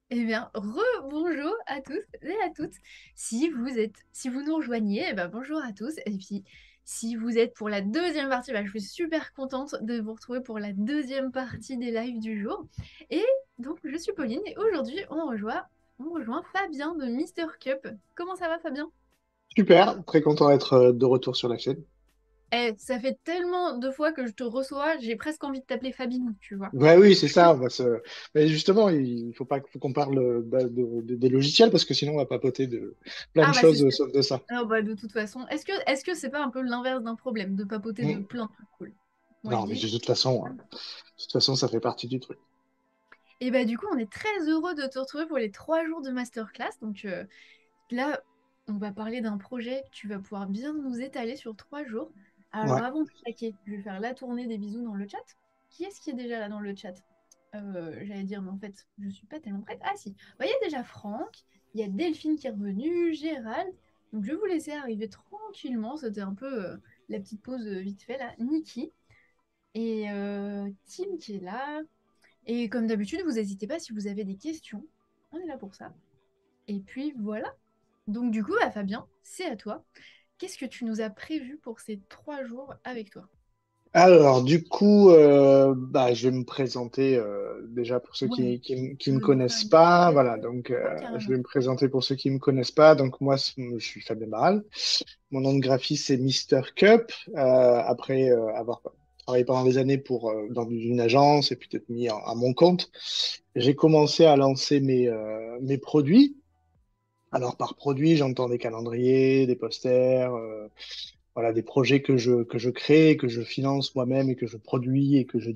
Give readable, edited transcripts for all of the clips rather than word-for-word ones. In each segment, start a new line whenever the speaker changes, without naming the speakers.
Eh bien, re-bonjour à tous et à toutes. Si vous nous rejoignez, eh ben, bonjour à tous. Et puis, si vous êtes pour la deuxième partie, bah, je suis super contente de vous retrouver pour la deuxième partie des lives du jour. Et donc, je suis Pauline et aujourd'hui, on rejoint Fabien de Mister Cup. Comment ça va, Fabien?
Super, très content d'être de retour sur la chaîne.
Eh, ça fait tellement de fois que je te reçois, j'ai presque envie de t'appeler Fabine, tu vois.
Ouais, oui, c'est ça. Mais justement, il faut qu'on parle des logiciels parce que sinon on va papoter de plein de
Ah bah c'est
choses
sûr.
sauf de ça.
Ah bah de toute façon, est-ce que c'est pas un peu l'inverse d'un problème de papoter de
Mm.
plein de trucs cool? Moi je
Non, mais
dis.
de toute façon, ça fait partie du truc.
Et bah du coup, on est très heureux de te retrouver pour les 3 jours de masterclass. Donc là, on va parler d'un projet que tu vas pouvoir bien nous étaler sur 3 jours. Alors
Ouais.
avant d'attaquer, je vais faire la tournée des bisous dans le chat. Qui est-ce qui est déjà là dans le chat? J'allais dire, mais en fait, je suis pas tellement prête. Ah si, bah, il y a déjà Franck, il y a Delphine qui est revenue, Gérald. Donc je vais vous laisser arriver tranquillement. C'était un peu la petite pause vite fait là. Niki et Tim qui est là. Et comme d'habitude, vous n'hésitez pas si vous avez des questions. On est là pour ça. Et puis voilà. Donc du coup, bah, Fabien, c'est à toi. Qu'est-ce que tu nous as prévu pour ces 3 jours avec toi?
Alors, du coup, je vais me présenter déjà pour ceux
Ouais,
qui
tu
me
veux nous faire
connaissent
une
pas.
petite...
Voilà, donc
Ouais,
je
carrément.
vais me présenter pour ceux qui me connaissent pas. Donc moi, je suis Fabien Barral. Mon nom de graphiste, c'est Mister Cup. Après avoir travaillé pendant des années dans une agence et puis être mis à mon compte, j'ai commencé à lancer mes produits. Alors, par produit, j'entends des calendriers, des posters, voilà, des projets que je crée, que je finance moi-même et que je produis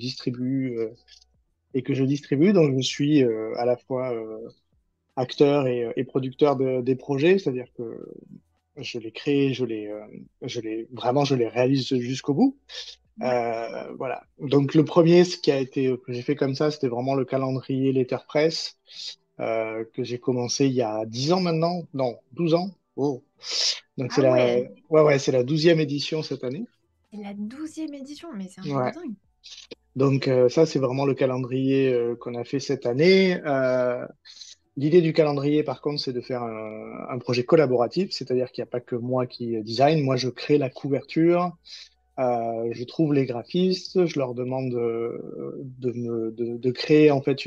et que je distribue. Donc, je suis à la fois acteur et producteur des projets, c'est-à-dire que je les crée, vraiment, je les réalise jusqu'au bout.
Ouais.
Voilà. Donc, le premier, ce qui a été, que j'ai fait comme ça, c'était vraiment le calendrier Letterpress, que j'ai commencé il y a 10 ans maintenant. Non, 12 ans. Oh. Donc,
Ah ouais,
c'est la 12e édition cette année.
c'est la 12e édition, mais c'est un truc de
Ouais.
dingue.
Donc, ça, c'est vraiment le calendrier qu'on a fait cette année. L'idée du calendrier, par contre, c'est de faire un projet collaboratif, c'est-à-dire qu'il n'y a pas que moi qui design. Moi, je crée la couverture, je trouve les graphistes, je leur demande de créer en fait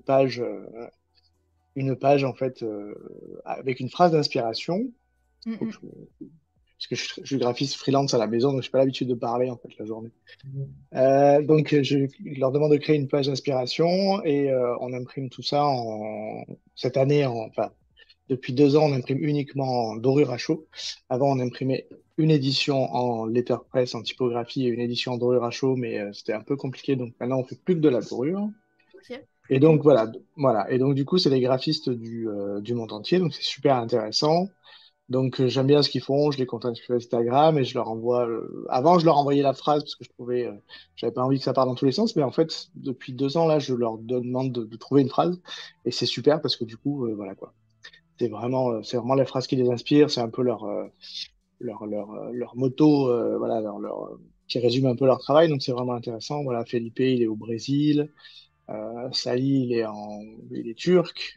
une page en fait avec une phrase d'inspiration.
Mm,
Faut que
mm.
parce que je suis graphiste freelance à la maison, donc je n'ai pas l'habitude de parler en fait la journée. Donc je leur demande de créer une page d'inspiration et on imprime tout ça cette année, enfin depuis 2 ans, on imprime uniquement en dorure à chaud. Avant, on imprimait une édition en letterpress, en typographie et une édition en dorure à chaud, mais c'était un peu compliqué. Donc maintenant, on fait plus que de la dorure.
Ok,
Et
plus
donc
cool.
voilà. Et donc du coup, c'est les graphistes du monde entier, donc c'est super intéressant. Donc j'aime bien ce qu'ils font, je les contacte sur Instagram et je leur envoie. Avant, je leur envoyais la phrase parce que je trouvais, j'avais pas envie que ça parte dans tous les sens, mais en fait, depuis 2 ans là, je leur demande de trouver une phrase et c'est super parce que du coup, voilà quoi. C'est vraiment la phrase qui les inspire, c'est un peu leur motto, voilà, qui résume un peu leur travail, donc c'est vraiment intéressant. Voilà, Felipe, il est au Brésil, Sally, il est turc,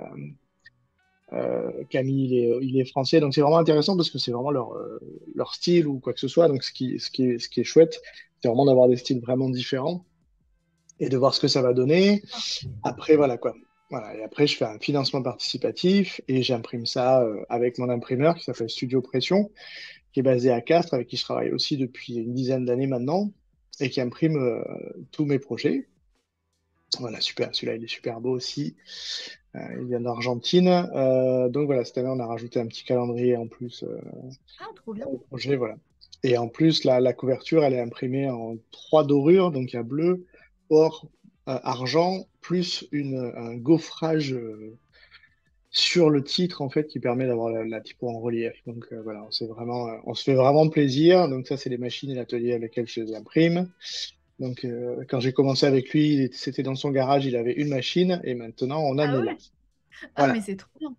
Camille, il est français, donc c'est vraiment intéressant parce que c'est vraiment leur style ou quoi que ce soit. Donc ce qui est chouette, c'est vraiment d'avoir des styles vraiment différents et de voir ce que ça va donner. Après, voilà quoi. Voilà. Et après, je fais un financement participatif et j'imprime ça avec mon imprimeur qui s'appelle Studio Pression, qui est basé à Castres, avec qui je travaille aussi depuis une dizaine d'années maintenant et qui imprime tous mes projets. Voilà, super. Celui-là, il est super beau aussi. Il vient d'Argentine. Donc voilà, cette année, on a rajouté un petit calendrier en plus
Ah, trop bien.
au projet. Voilà. Et en plus, la couverture, elle est imprimée en 3 dorures. Donc il y a bleu, or, argent, plus un gaufrage sur le titre en fait qui permet d'avoir la typo en relief. Donc voilà, on se fait vraiment plaisir. Donc ça, c'est les machines et l'atelier avec lesquels je les imprime. Donc quand j'ai commencé avec lui, c'était dans son garage, il avait une machine et maintenant on en
Ah
est là.
ouais. Ah, mais
Voilà.
c'est trop bien.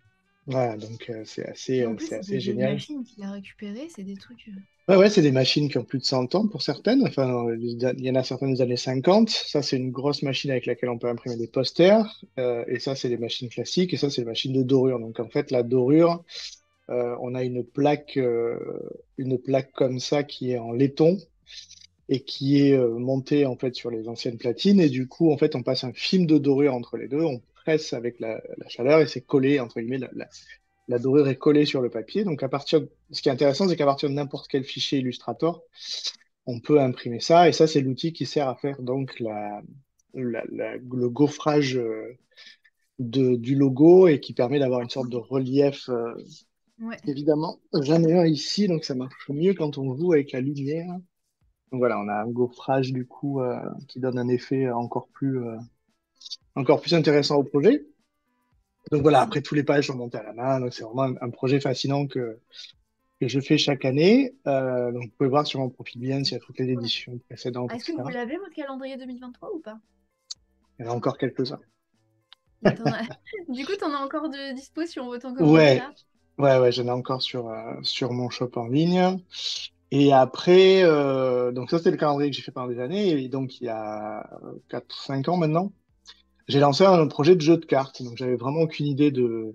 Voilà, donc
Et en plus,
c'est
c'est des
assez
vieilles
génial.
machines qu'il a récupérées, c'est des trucs.
Ouais, ouais, c'est des machines qui ont plus de 100 ans pour certaines. Enfin, il y en a certaines des années 50. Ça, c'est une grosse machine avec laquelle on peut imprimer des posters. Et ça, c'est des machines classiques. Et ça, c'est des machines de dorure. Donc, en fait, la dorure, on a une plaque comme ça qui est en laiton et qui est montée en fait sur les anciennes platines. Et du coup, en fait, on passe un film de dorure entre les deux. On presse avec la chaleur et c'est collé, entre guillemets, la dorure est collée sur le papier. Donc, ce qui est intéressant, c'est qu'à partir de n'importe quel fichier Illustrator, on peut imprimer ça. Et ça, c'est l'outil qui sert à faire donc le gaufrage du logo et qui permet d'avoir une sorte de relief.
Ouais.
Évidemment, j'en ai un ici, donc ça marche mieux quand on joue avec la lumière. Donc voilà, on a un gaufrage du coup qui donne un effet encore plus intéressant au projet. Donc voilà, après tous les pages sont montées à la main, donc c'est vraiment un projet fascinant que je fais chaque année. Donc vous pouvez voir sur mon profil bien s'il y a toutes les éditions précédentes,
Est-ce que vous
etc.
l'avez, votre calendrier 2023 ou pas?
Il y en a encore quelques-uns.
Et Du coup, t'en as encore de dispo si on veut t'en commander
Ouais,
là?
ouais, j'en ai encore sur mon shop en ligne. Et après, donc ça c'était le calendrier que j'ai fait pendant des années. Et donc il y a 4 5 ans maintenant, j'ai lancé un projet de jeu de cartes. Donc j'avais vraiment aucune idée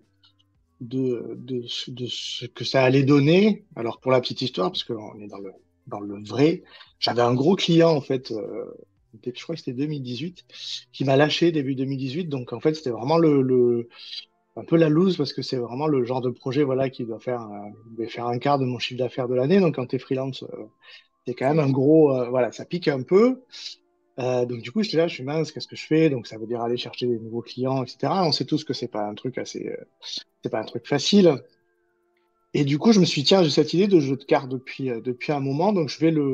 de ce que ça allait donner. Alors pour la petite histoire, parce qu'on est dans le vrai, j'avais un gros client en fait, je crois que c'était 2018, qui m'a lâché début 2018. Donc en fait c'était vraiment un peu la loose parce que c'est vraiment le genre de projet voilà qui doit faire un quart de mon chiffre d'affaires de l'année. Donc quand tu es freelance, c'est quand même
Ça
un
pique.
gros, voilà, ça pique un peu. Donc du coup, j'étais là, je suis mince, qu'est-ce que je fais? Donc ça veut dire aller chercher des nouveaux clients, etc. On sait tous que c'est pas un truc facile. Et du coup, je me suis dit, tiens, j'ai cette idée de jeu de cartes depuis un moment, donc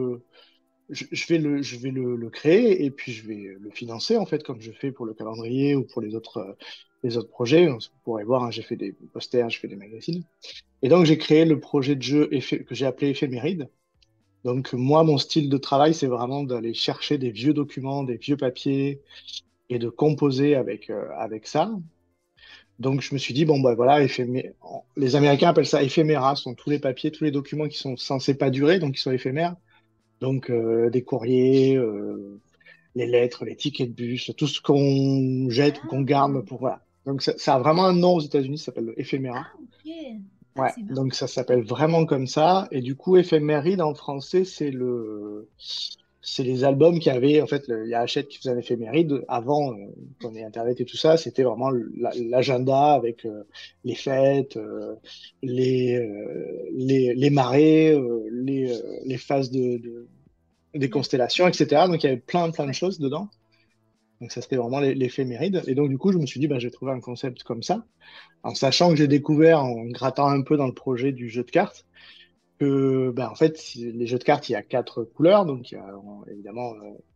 je vais le créer et puis je vais le financer en fait, comme je fais pour le calendrier ou pour les autres projets. Vous pourrez voir, hein, j'ai fait des posters, je fais des magazines. Et donc j'ai créé le projet de jeu que j'ai appelé Éphéméride. Donc moi, mon style de travail, c'est vraiment d'aller chercher des vieux documents, des vieux papiers et de composer avec ça. Donc je me suis dit, bon, bah voilà, les Américains appellent ça éphéméra, ce sont tous les papiers, tous les documents qui sont censés pas durer, donc qui sont éphémères. Donc des courriers, les lettres, les tickets de bus, tout ce qu'on jette ou qu'on garde
Ah,
pour, voilà. Donc ça a vraiment un nom aux États-Unis, ça s'appelle éphéméra.
ok. Ah,
Ouais,
c'est marrant.
donc ça s'appelle vraiment comme ça. Et du coup, éphéméride en français, c'est les albums qui avaient, en fait, il y a Hachette qui faisait un éphéméride avant qu'on ait Internet et tout ça. C'était vraiment l'agenda avec les fêtes, les marées, les phases des
La-
constellations, etc. Donc il y avait plein de
Ouais.
choses dedans. Donc ça, c'était vraiment l'éphéméride. Et donc du coup, je me suis dit, bah, je vais trouver un concept comme ça, en sachant que j'ai découvert en grattant un peu dans le projet du jeu de cartes que, bah, en fait, les jeux de cartes, il y a 4 couleurs. Donc, il y a évidemment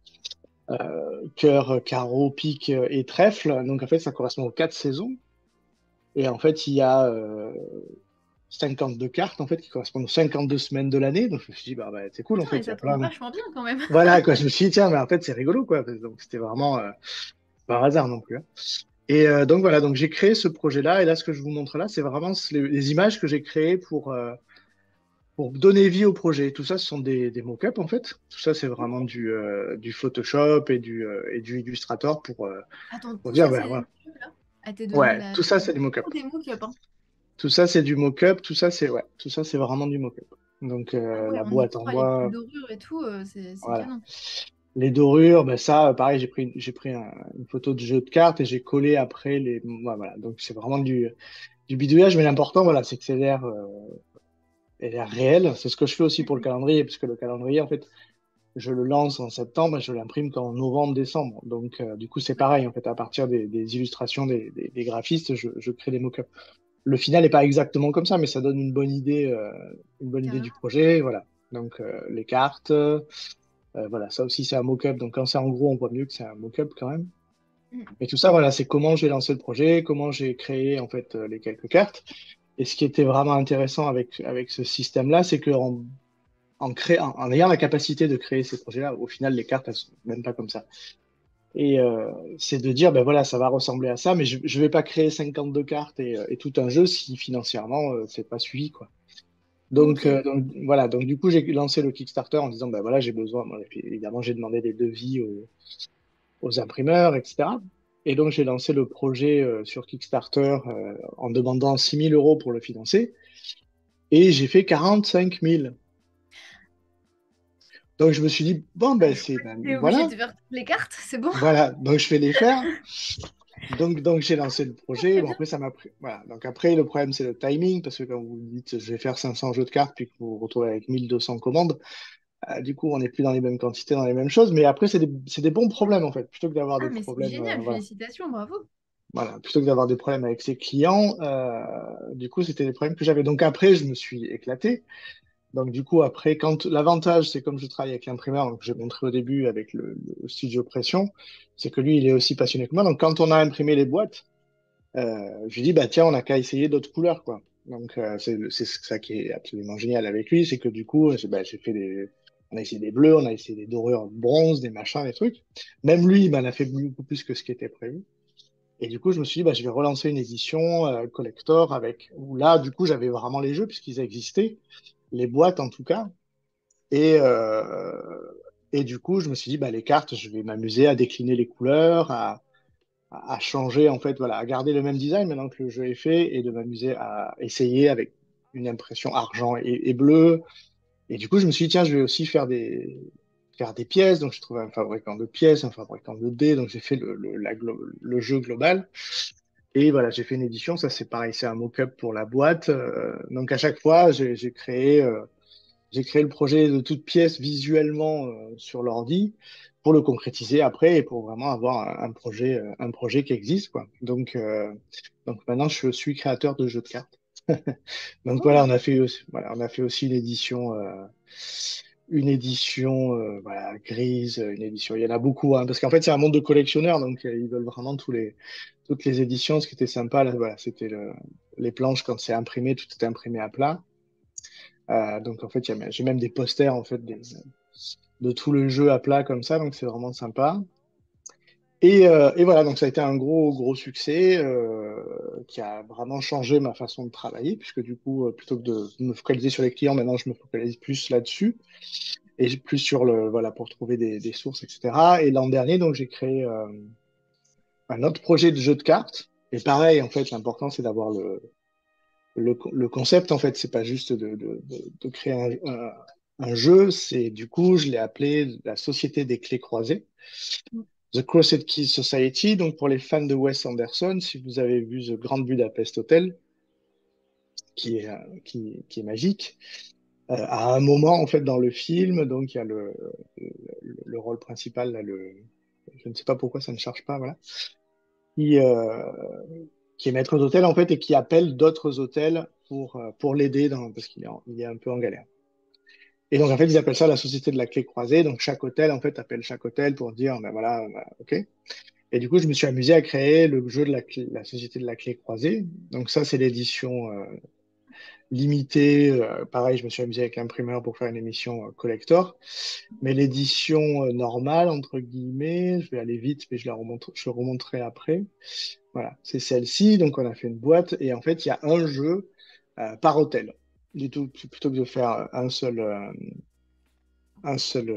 cœur, carreau, pique et trèfle. Donc, en fait, ça correspond aux 4 saisons. Et en fait, il y a 52 cartes en fait, qui correspondent aux 52 semaines de l'année. Donc, je me suis dit, bah, c'est cool. En
Putain,
fait,
mais
il y a
ça tombe
plein de...
vachement bien quand même.
Voilà, quoi. Je me suis dit, tiens, mais en fait, c'est rigolo, quoi. Donc, c'était vraiment par hasard non plus, hein. Et donc, voilà. Donc, j'ai créé ce projet-là. Et là, ce que je vous montre là, c'est vraiment les images que j'ai créées pour donner vie au projet. Tout ça, ce sont des mock-ups en fait. Tout ça, c'est vraiment du Photoshop et du Illustrator
Attends,
pour
tout
dire,
ça,
ben
c'est des
voilà.
mock-ups là? Elle t'a donné
Ouais,
la...
tout ça, c'est du mock-up.
Oh, des mock-ups, hein.
Tout ça, c'est du mock-up. Tout ça, c'est vraiment du mock-up. Donc,
Ah ouais,
la
on y
boîte en
croit, les petites
bois,
dorures et tout, c'est
voilà.
canon.
Les dorures, ben ça, pareil, j'ai pris une photo de jeu de cartes et j'ai collé après ouais, voilà. Donc, c'est vraiment du bidouillage, mais l'important, voilà, c'est que ait l'air réel. C'est ce que je fais aussi pour le calendrier, parce que le calendrier, en fait, je le lance en septembre et je l'imprime qu'en novembre, décembre. Donc, du coup, c'est pareil. En fait, à partir des illustrations des graphistes, je crée des mock-ups. Le final n'est pas exactement comme ça, mais ça donne une bonne idée du
Carrément.
projet. Voilà. Donc, les cartes, voilà, ça aussi, c'est un mock-up. Donc, quand c'est en gros, on voit mieux que c'est un mock-up quand même.
Mm.
Et tout ça, voilà, c'est comment j'ai lancé le projet, comment j'ai créé en fait les quelques cartes. Et ce qui était vraiment intéressant avec ce système-là, c'est que en ayant la capacité de créer ces projets-là, au final, les cartes, elles sont même pas comme ça. Et c'est de dire, ben voilà, ça va ressembler à ça, mais je ne vais pas créer 52 cartes et tout un jeu si financièrement, c'est pas suivi, quoi.
Ok.
Donc, voilà, donc du coup, j'ai lancé le Kickstarter en disant, ben voilà, j'ai besoin, moi, et puis, évidemment, j'ai demandé des devis aux imprimeurs, etc. Et donc, j'ai lancé le projet sur Kickstarter en demandant 6 000 € pour le financer, et j'ai fait 45 000. Donc, je me suis dit, bon,
Bah,
ben,
je crois que
ben,
t'es obligé
voilà,
de faire toutes les cartes, c'est bon.
voilà, donc je vais les faire. Donc j'ai lancé le projet.
Très
Bon,
bien.
après, ça m'a pris. Voilà. Donc après, le problème, c'est le timing, parce que quand vous dites je vais faire 500 jeux de cartes, puis que vous vous retrouvez avec 1 200 commandes, du coup, on n'est plus dans les mêmes quantités, dans les mêmes choses. Mais après, c'est des bons problèmes, en fait. Plutôt que d'avoir
Ah,
des
mais c'est
problèmes,
génial,
voilà.
félicitations, bravo.
Voilà. Plutôt que d'avoir des problèmes avec ses clients, du coup, c'était des problèmes que j'avais. Donc après, je me suis éclaté. Donc du coup, après, quand l'avantage, c'est comme je travaille avec l'imprimeur, donc j'ai montré au début avec le studio Pression, c'est que lui, il est aussi passionné que moi. Donc quand on a imprimé les boîtes, je lui dis, bah tiens, on n'a qu'à essayer d'autres couleurs, quoi. Donc, c'est ça qui est absolument génial avec lui, c'est que du coup, j'ai fait on a essayé des bleus, on a essayé des dorures bronze, des machins, des trucs. Même lui, il m'en a fait beaucoup plus que ce qui était prévu. Et du coup, je me suis dit, bah, je vais relancer une édition collector où là, du coup, j'avais vraiment les jeux puisqu'ils existaient, les boîtes en tout cas. Et, et du coup, je me suis dit, bah, les cartes, je vais m'amuser à décliner les couleurs, à changer, en fait, voilà, à garder le même design maintenant que le jeu est fait et de m'amuser à essayer avec une impression argent et bleu. Et du coup, je me suis dit, tiens, je vais aussi faire des pièces. Donc, j'ai trouvé un fabricant de pièces, un fabricant de dés. Donc, j'ai fait le jeu global. Et voilà, j'ai fait une édition. Ça, c'est pareil, c'est un mock-up pour la boîte. Donc, à chaque fois, j'ai créé le projet de toute pièce visuellement sur l'ordi pour le concrétiser après et pour vraiment avoir un projet qui existe, quoi. Donc maintenant, je suis créateur de jeux de cartes. Donc voilà,
Cool.
on a fait aussi une édition voilà, grise, une édition. Il y en a beaucoup, hein, parce qu'en fait, c'est un monde de collectionneurs, donc ils veulent vraiment toutes les éditions. Ce qui était sympa, là, voilà, c'était les planches quand c'est imprimé, tout est imprimé à plat. Donc en fait, j'ai même des posters en fait de tout le jeu à plat comme ça, donc c'est vraiment sympa. Et voilà, donc ça a été un gros succès qui a vraiment changé ma façon de travailler, puisque du coup, plutôt que de me focaliser sur les clients, maintenant je me focalise plus là-dessus et plus sur voilà, pour trouver des sources, etc. Et l'an dernier, donc j'ai créé un autre projet de jeu de cartes. Et pareil, en fait, l'important c'est d'avoir le concept, en fait, c'est pas juste de créer un jeu, c'est du coup, je l'ai appelé la Société des Clés Croisées, The Crossed Keys Society. Donc, pour les fans de Wes Anderson, si vous avez vu The Grand Budapest Hotel, qui est magique, à un moment, en fait, dans le film, donc, il y a le rôle principal, là, je ne sais pas pourquoi ça ne charge pas, voilà, qui, euh, qui est maître d'hôtel, en fait, et qui appelle d'autres hôtels pour l'aider parce il est un peu en galère. Et donc, en fait, ils appellent ça la société de la clé croisée. Donc, chaque hôtel, en fait, appelle chaque hôtel pour dire, ben voilà, ben, OK. Et du coup, je me suis amusé à créer le jeu de la société de la clé croisée. Donc, ça, c'est l'édition limitée. Pareil, je me suis amusé avec l'imprimeur pour faire une émission collector. Mais l'édition normale, entre guillemets, je vais aller vite, mais je remonterai après. Voilà, c'est celle-ci. Donc, on a fait une boîte et en fait, il y a un jeu par hôtel. Du tout, plutôt que de faire un seul,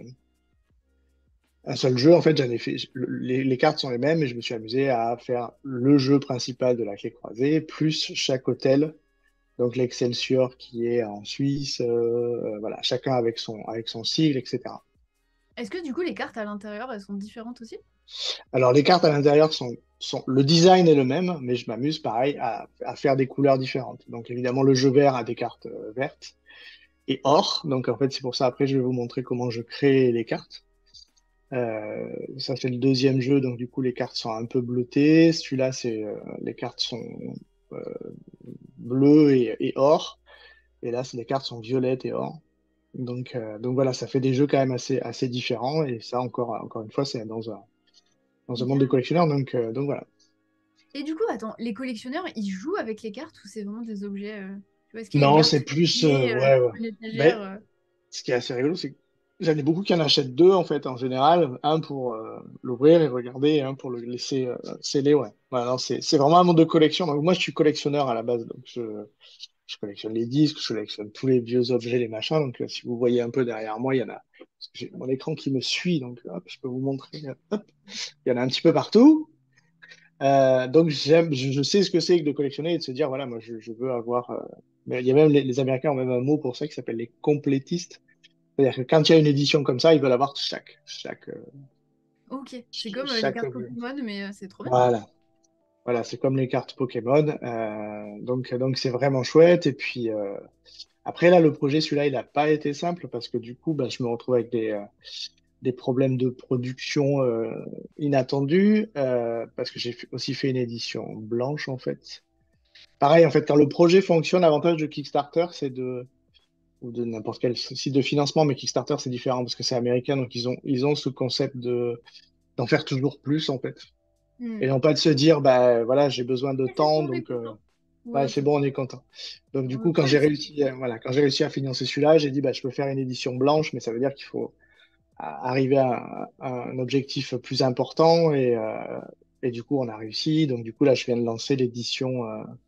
un seul jeu, en fait, j'en ai fait. Les cartes sont les mêmes et je me suis amusé à faire le jeu principal de la clé croisée, plus chaque hôtel. Donc, l'Excelsior qui est en Suisse, voilà, chacun avec son sigle, etc.
Est-ce que du coup les cartes à l'intérieur elles sont différentes aussi?
Alors, les cartes à l'intérieur le design est le même, mais je m'amuse pareil à faire des couleurs différentes. Donc, évidemment, le jeu vert a des cartes vertes et or. Donc, en fait, c'est pour ça, après, je vais vous montrer comment je crée les cartes. Ça, c'est le deuxième jeu, donc du coup, les cartes sont un peu bleutées. Celui-là, les cartes sont euh, bleues et or. Et là, les cartes sont violettes et or. Donc voilà, ça fait des jeux quand même assez différents. Et ça, encore une fois, c'est dans un monde de
Bien.
collectionneurs. Donc voilà.
Et du coup, attends, les collectionneurs, ils jouent avec les cartes ou c'est vraiment des objets tu vois, est-ce qu'il y a une
Non,
carte
c'est plus.
qui est
Ouais, ouais.
sur une étagère
Mais ce qui est assez rigolo, c'est que J'en ai beaucoup qui en achètent deux, en fait, en général. Un pour l'ouvrir et regarder, et un pour le laisser sceller, ouais. Ouais, non, c'est vraiment un monde de collection. Donc, moi, je suis collectionneur à la base. Donc, je collectionne les disques, je collectionne tous les vieux objets, les machins. Donc, si vous voyez un peu derrière moi, il y en a. Parce que j'ai mon écran qui me suit. Donc, hop, je peux vous montrer. Hop, il y en a un petit peu partout. Donc, je sais ce que c'est que de collectionner et de se dire, voilà, moi, je veux avoir. Mais il y a même les Américains ont même un mot pour ça qui s'appelle les complétistes. C'est-à-dire que quand il y a une édition comme ça, ils veulent avoir
Ok, c'est comme les
chaque
cartes
objet.
Pokémon, mais c'est trop bien.
Voilà. Voilà, c'est comme les cartes Pokémon. Donc c'est vraiment chouette. Et puis, après, là, le projet, celui-là, il n'a pas été simple parce que du coup, bah, je me retrouve avec des problèmes de production inattendus parce que aussi fait une édition blanche, en fait. Pareil, en fait, quand le projet fonctionne, l'avantage de Kickstarter, ou de n'importe quel site de financement, mais Kickstarter, c'est différent parce que c'est américain, donc ils ont ce concept d'en faire toujours plus, en fait. Et
Hmm.
non pas de se dire, bah voilà, j'ai besoin de
Et c'est
temps,
bon, on est
donc
content.
ouais,
Ouais,
c'est
c'est bon.
bon, on est content. Donc du coup, quand
Ouais,
j'ai réussi, voilà, quand j'ai réussi à financer celui-là, j'ai dit, bah, je peux faire une édition blanche, mais ça veut dire qu'il faut arriver à un objectif plus important, et du coup, on a réussi. Donc du coup, là, je viens de lancer l'édition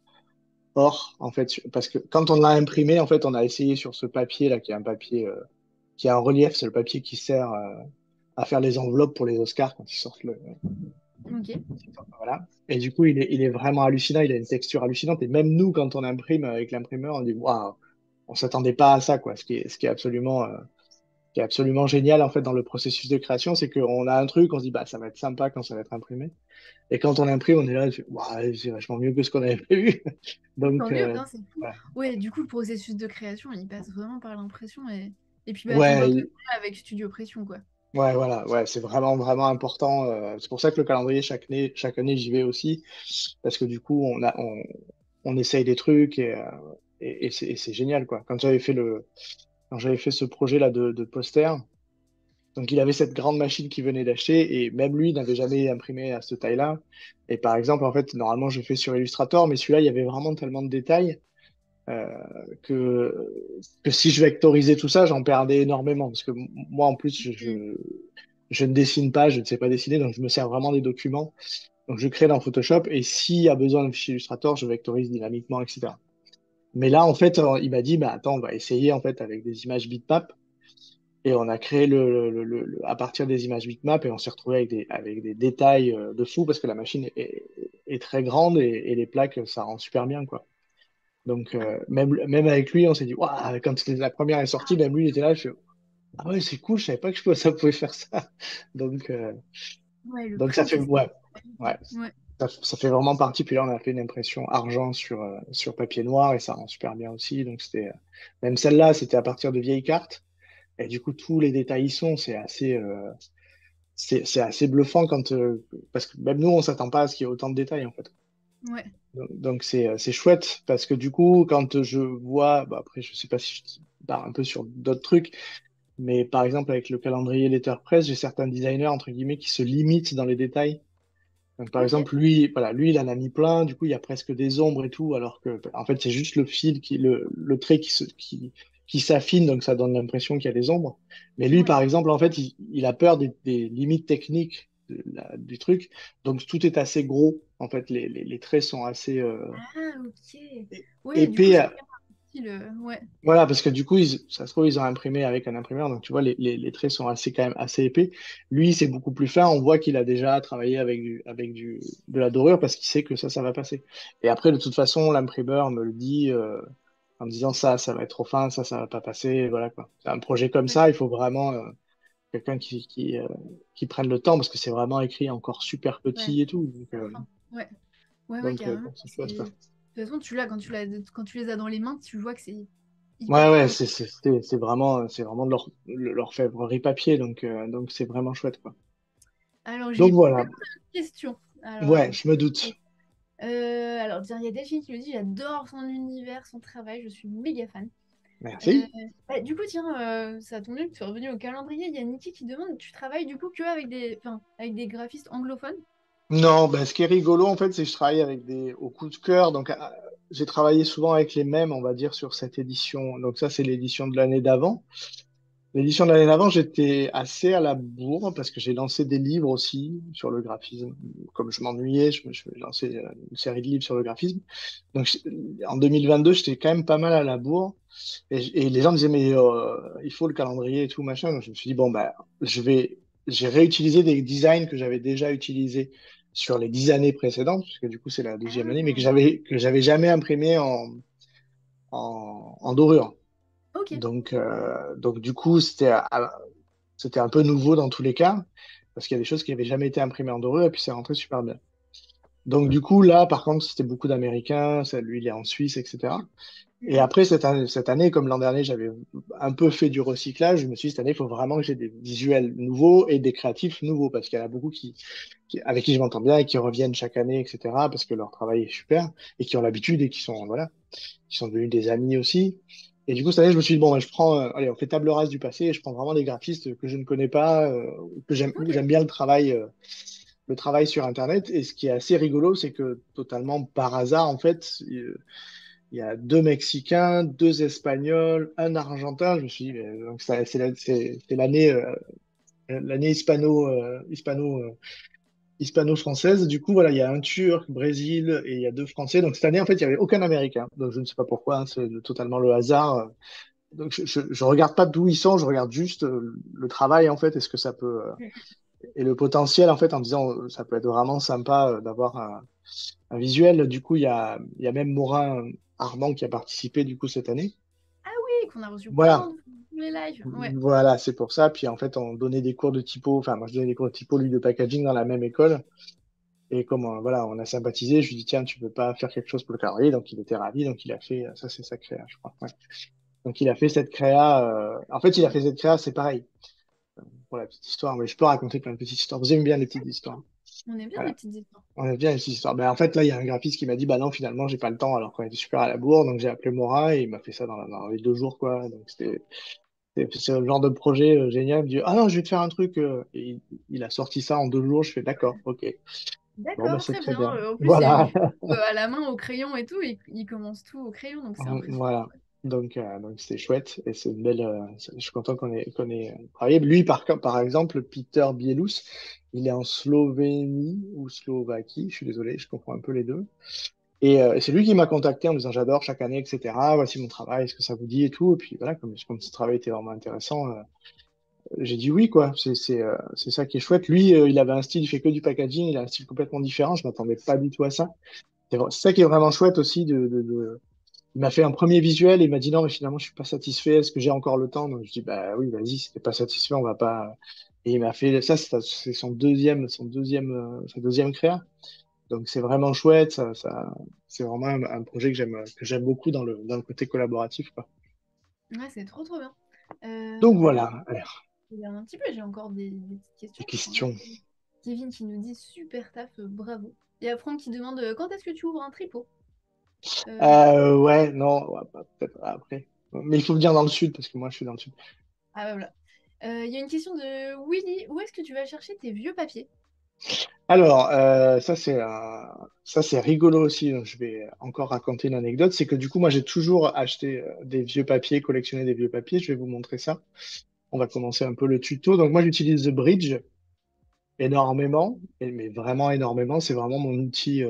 or, en fait, parce que quand on l'a imprimé, en fait, on a essayé sur ce papier là, qui est un papier qui a un relief, c'est le papier qui sert à faire les enveloppes pour les Oscars quand ils sortent
ok.
voilà. Et du coup, il est vraiment hallucinant. Il a une texture hallucinante. Et même nous, quand on imprime avec l'imprimeur, on dit, waouh, on s'attendait pas à ça, quoi. Ce qui est absolument génial, en fait, dans le processus de création, c'est qu'on a un truc, on se dit, bah, ça va être sympa quand ça va être imprimé. Et quand on imprime, on est là, waouh, c'est vachement mieux que ce qu'on avait prévu.
Tant
Donc,
mieux, hein, c'est fou.
ouais.
Ouais, du coup, le processus de création, il passe vraiment par l'impression et puis bah, ton
Ouais,
partenariat avec Studio Pression, quoi.
ouais, voilà, ouais, c'est vraiment, vraiment important. C'est pour ça que le calendrier, chaque année, j'y vais aussi. Parce que du coup, on essaye des trucs et c'est génial, quoi. Quand j'avais fait ce projet-là de poster, donc il avait cette grande machine qu'il venait d'acheter et même lui n'avait jamais imprimé à cette taille-là. Et par exemple, en fait, normalement, je fais sur Illustrator, mais celui-là, il y avait vraiment tellement de détails euh, que si je vectorisais tout ça, j'en perdais énormément. Parce que moi, en plus,
Mm.
je ne dessine pas, je ne sais pas dessiner, donc je me sers vraiment des documents. Donc je crée dans Photoshop et s'il y a besoin d'un fichier Illustrator, je vectorise dynamiquement, etc. Mais là, en fait, il m'a dit, bah, attends, on va essayer en fait avec des images bitmap. Et on a créé à partir des images bitmap et on s'est retrouvé avec des détails de fou parce que la machine est très grande et les plaques, ça rend super bien, quoi. Donc, même avec lui, on s'est dit, waouh, quand la première est sortie, même lui, il était là, je fais, ah ouais, c'est cool, je savais pas que ça pouvait faire ça. Donc,
Ouais, le
donc ça
print,
fait,
c'est
ouais, ouais,
ouais.
ça fait vraiment partie. Puis là, on a fait une impression argent sur papier noir et ça rend super bien aussi. Donc, même celle-là, c'était à partir de vieilles cartes. Et du coup, tous les détails y sont. C'est assez bluffant parce que même nous, on s'attend pas à ce qu'il y ait autant de détails, en fait.
Ouais.
Donc, c'est chouette parce que du coup, quand je vois, bah, après, je sais pas si je pars un peu sur d'autres trucs, mais par exemple, avec le calendrier Letterpress, j'ai certains designers, entre guillemets, qui se limitent dans les détails. Donc, par
Ok.
exemple, lui, voilà, lui, il en a mis plein. Du coup, il y a presque des ombres et tout, alors que, en fait, c'est juste le fil le trait qui s'affine, donc ça donne l'impression qu'il y a des ombres. Mais lui,
Ouais.
par exemple, en fait, il a peur des limites techniques du truc. Donc, tout est assez gros. En fait, les traits sont assez
Ah, ok. Ouais, du coup,
épais.
chacun a un style. Ouais.
Voilà, parce que du coup, ça se trouve, ils ont imprimé avec un imprimeur, donc tu vois, les traits sont quand même assez épais. Lui, c'est beaucoup plus fin. On voit qu'il a déjà travaillé de la dorure parce qu'il sait que ça va passer. Et après, de toute façon, l'imprimeur me le dit en me disant ça va être trop fin, ça va pas passer. Et voilà quoi. C'est un projet comme
Ouais.
ça, il faut vraiment quelqu'un qui prenne le temps parce que c'est vraiment écrit encore super
Ouais.
petit et tout. Donc,
Super fin. Ouais. Ouais, ouais,
donc, euh,
carrément.
donc c'est chouette, quoi.
De toute façon, quand tu les as dans les mains, tu vois que c'est
Ouais,
hyper
ouais,
fin.
c'est vraiment de l'orfèvrerie papier, donc c'est vraiment chouette, quoi.
Alors,
Donc
j'ai plein
voilà,
de questions. Alors,
ouais,
attends.
je me doute.
Alors, tiens, il y a Delphine qui me dit, j'adore son univers, son travail, je suis méga fan. Euh,
Merci.
du coup, tiens, ça tombe bien que tu es revenu au calendrier. Il y a Niki qui demande, tu travailles du coup que avec des graphistes anglophones?
Non, ben, ce qui est rigolo, en fait, c'est que je travaille au coup de cœur. Donc, j'ai travaillé souvent avec les mêmes, on va dire, sur cette édition. Donc, ça, c'est l'édition de l'année d'avant. L'édition de l'année d'avant, j'étais assez à la bourre parce que j'ai lancé des livres aussi sur le graphisme. Comme je m'ennuyais, je lancé une série de livres sur le graphisme. Donc en 2022, j'étais quand même pas mal à la bourre. Et les gens me disaient, mais il faut le calendrier et tout, machin. Donc je me suis dit, bon, bah, j'ai réutilisé des designs que j'avais déjà utilisés sur les 10 années précédentes, parce que du coup, c'est la deuxième année, mais
Ah,
que j'avais jamais imprimé en dorure.
ok.
Donc du coup, c'était un peu nouveau dans tous les cas, parce qu'il y a des choses qui n'avaient jamais été imprimées en dorure, et puis c'est rentré super bien. Donc du coup, là, par contre, c'était beaucoup d'Américains, lui, il est en Suisse, etc. Et
Mhm.
après, cette année, comme l'an dernier, j'avais un peu fait du recyclage, je me suis dit, cette année, il faut vraiment que j'ai des visuels nouveaux et des créatifs nouveaux, parce qu'il y en a beaucoup avec qui je m'entends bien et qui reviennent chaque année, etc., parce que leur travail est super, et qui ont l'habitude et voilà, qui sont devenus des amis aussi. Et du coup, cette année, je me suis dit, bon, ben, allez, on fait table rase du passé et je prends vraiment des graphistes que je ne connais pas, où
Ok.
j'aime bien le travail sur Internet. Et ce qui est assez rigolo, c'est que totalement par hasard, en fait, il y a deux Mexicains, deux Espagnols, un Argentin. Je me suis dit, mais, donc c'est l'année hispano-française. Du coup, voilà, il y a un Turc, Brésil et il y a deux Français. Donc cette année, en fait, il n'y avait aucun Américain. Donc je ne sais pas pourquoi, hein, c'est totalement le hasard. Donc je regarde pas d'où ils sont, je regarde juste le travail, en fait, est-ce que ça peut et le potentiel, en fait, en disant ça peut être vraiment sympa d'avoir un visuel. Du coup, il y a même Morin Armand qui a participé du coup cette année.
Ah oui, qu'on a reçu plein
Voilà.
de les lives. Ouais.
Voilà, c'est pour ça. Puis en fait, on donnait des cours de typo. Enfin, moi, je donnais des cours de typo, lui, de packaging dans la même école. Et comme voilà, on a sympathisé, je lui ai dit, tiens, tu veux pas faire quelque chose pour le calendrier? Donc il était ravi, donc il a fait, ça c'est sa créa, je crois. Ouais. Donc il a fait cette créa, en fait, il a fait cette créa, c'est pareil, pour la petite histoire, mais je peux raconter plein de petites histoires. Vous aimez bien les petites histoires.
On aime bien les
Voilà.
petites histoires.
On aime bien les petites histoires. Ben, en fait, là, il y a un graphiste qui m'a dit, bah non, finalement, j'ai pas le temps, alors qu'on était super à la bourre, donc j'ai appelé Mora et il m'a fait ça dans les 2 jours, quoi. Donc c'est le genre de projet génial. Il me dit, ah non, je vais te faire un truc. Et il a sorti ça en 2 jours. Je fais, d'accord, ok. Bon, ben
D'accord,
c'est
très
très
bien.
bien.
En plus, il
Voilà.
fait tout, à la main, au crayon et tout. Il commence tout au crayon, donc c'est impressionnant.
Voilà. Donc c'est chouette et c'est une belle. Je suis content qu'on ait travaillé. Lui, par exemple, Peter Bielus, il est en Slovénie ou Slovaquie. Je suis désolé, je comprends un peu les deux. Et c'est lui qui m'a contacté en me disant j'adore chaque année, etc. Voici mon travail, est-ce que ça vous dit et tout. Et puis voilà, comme ce travail était vraiment intéressant, j'ai dit oui, quoi. C'est ça qui est chouette. Lui, il avait un style, il fait que du packaging, il a un style complètement différent. Je m'attendais pas du tout à ça. C'est ça qui est vraiment chouette aussi il m'a fait un premier visuel et il m'a dit non, mais finalement, je suis pas satisfait. Est-ce que j'ai encore le temps? Donc, je dis, bah oui, vas-y, si t'es pas satisfait, on va pas. Et il m'a fait ça, c'est sa deuxième créa. Donc, c'est vraiment chouette. C'est vraiment un projet que j'aime beaucoup dans le côté collaboratif, quoi.
Ouais, c'est trop trop bien.
Donc,
Moi,
voilà. Alors,
je regarde un petit peu, j'ai encore des petites
des
questions. Attends,
questions.
Kevin qui nous dit super taf, bravo. Il y a Franck qui demande quand est-ce que tu ouvres un tripot? Euh,
Ouais, non, ouais, peut-être après. Mais il faut venir dans le sud parce que moi, je suis dans le sud.
Ah bah voilà. Il y a une question de Willy. Où est-ce que tu vas chercher tes vieux papiers?
Alors, ça c'est rigolo aussi. Donc je vais encore raconter une anecdote. C'est que du coup, moi, j'ai toujours acheté des vieux papiers, collectionné des vieux papiers. Je vais vous montrer ça. On va commencer un peu le tuto. Donc moi, j'utilise The Bridge énormément, mais vraiment énormément. C'est vraiment mon outil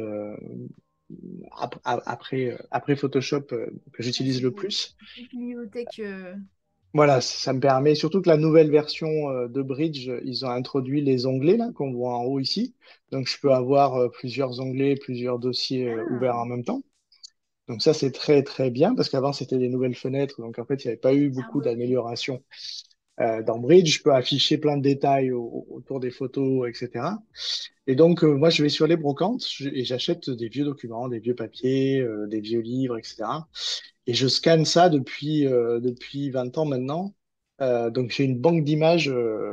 après Photoshop que
Ouais,
j'utilise
c'est
le
une
plus.
bibliothèque.
Voilà, ça me permet, surtout que la nouvelle version de Bridge, ils ont introduit les onglets là qu'on voit en haut ici. Donc je peux avoir plusieurs onglets, plusieurs dossiers ouverts
Ah,
en même temps. Donc ça c'est très très bien parce qu'avant c'était des nouvelles fenêtres, donc en fait il n'y avait pas eu
ah
beaucoup
ouais, ok.
d'améliorations. Dans Bridge, je peux afficher plein de détails autour des photos, etc. Et donc moi je vais sur les brocantes et j'achète des vieux documents, des vieux papiers, des vieux livres, etc. Et je scanne ça depuis 20 ans maintenant. Donc j'ai une banque d'images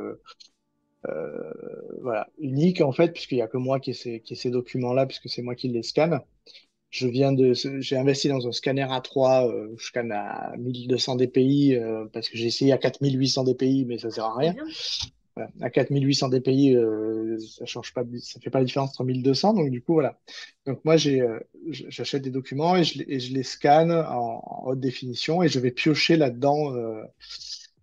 voilà, unique en fait, puisqu'il n'y a que moi qui ai ces documents-là, puisque c'est moi qui les scanne. J'ai investi dans un scanner A3, je scanne à 1200 dpi parce que j'ai essayé à 4800 dpi, mais ça sert à
Trop
rien.
bien.
Voilà. À 4800 dpi, ça change pas, ça fait pas la différence entre 1200, donc du coup voilà. Donc moi j'achète des documents et je les scanne en haute définition et je vais piocher là-dedans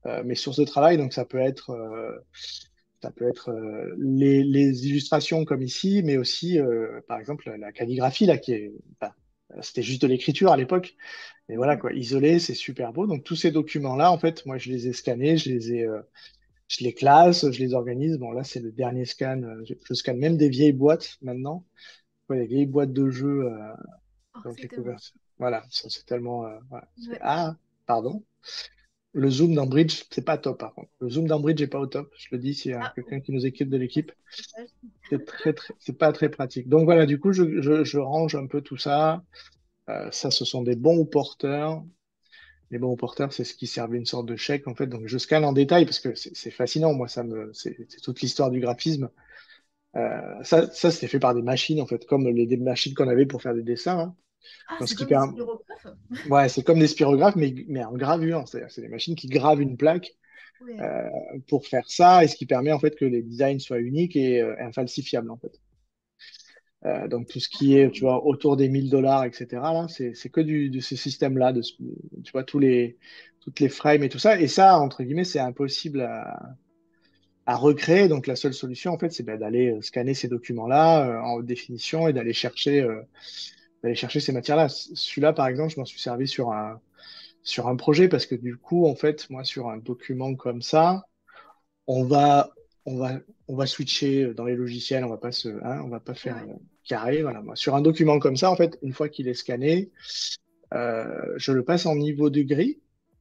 mes sources de travail. Donc ça peut être les illustrations comme ici, mais aussi, par exemple, la calligraphie, là, enfin, c'était juste de l'écriture à l'époque. Mais voilà,
Ok.
quoi, isolé, c'est super beau. Donc, tous ces documents-là, en fait, moi, je les ai scannés, je les classe, je les organise. Bon, là, c'est le dernier scan. Je scanne même des vieilles boîtes maintenant. Ouais, les vieilles boîtes de jeux,
Oh,
donc
c'est
les
tellement.
couvertures. Voilà, ça, c'est tellement. Voilà.
Ouais.
Ah, pardon. Le zoom dans Bridge, c'est pas top, par contre. Le zoom dans Bridge n'est pas au top. Je le dis s'il y a
Ah,
quelqu'un qui nous équipe de l'équipe.
ouais.
C'est pas très pratique. Donc voilà, du coup, je range un peu tout ça. Ça, ce sont des bons porteurs. Les bons porteurs, c'est ce qui servait une sorte de chèque, en fait. Donc, je scanne en détail parce que c'est fascinant. Moi, c'est toute l'histoire du graphisme. Ça c'était fait par des machines, en fait, comme des machines qu'on avait pour faire des dessins, hein.
Ah,
Donc,
c'est
ce qui
comme des
permet,
spirographes.
ouais, c'est comme des spirographes, mais en gravure. C'est-à-dire, c'est des machines qui gravent une plaque
Ouais.
euh, pour faire ça, et ce qui permet, en fait, que les designs soient uniques et infalsifiables, en fait. Donc, tout ce qui est, tu vois, autour des 1000 $, etc., là, c'est que de ce système-là, tu vois, toutes les frames et tout ça. Et ça, entre guillemets, c'est impossible à recréer. Donc, la seule solution, en fait, c'est ben, d'aller scanner ces documents-là en haute définition et d'aller chercher ces matières-là. Celui-là, par exemple, je m'en suis servi sur un projet parce que du coup, en fait, moi, sur un document comme ça, on va, on va, on va switcher dans les logiciels, on va pas
Ouais,
faire
ouais.
carré. Voilà. Moi, sur un document comme ça, en fait, une fois qu'il est scanné, je le passe en niveau de gris,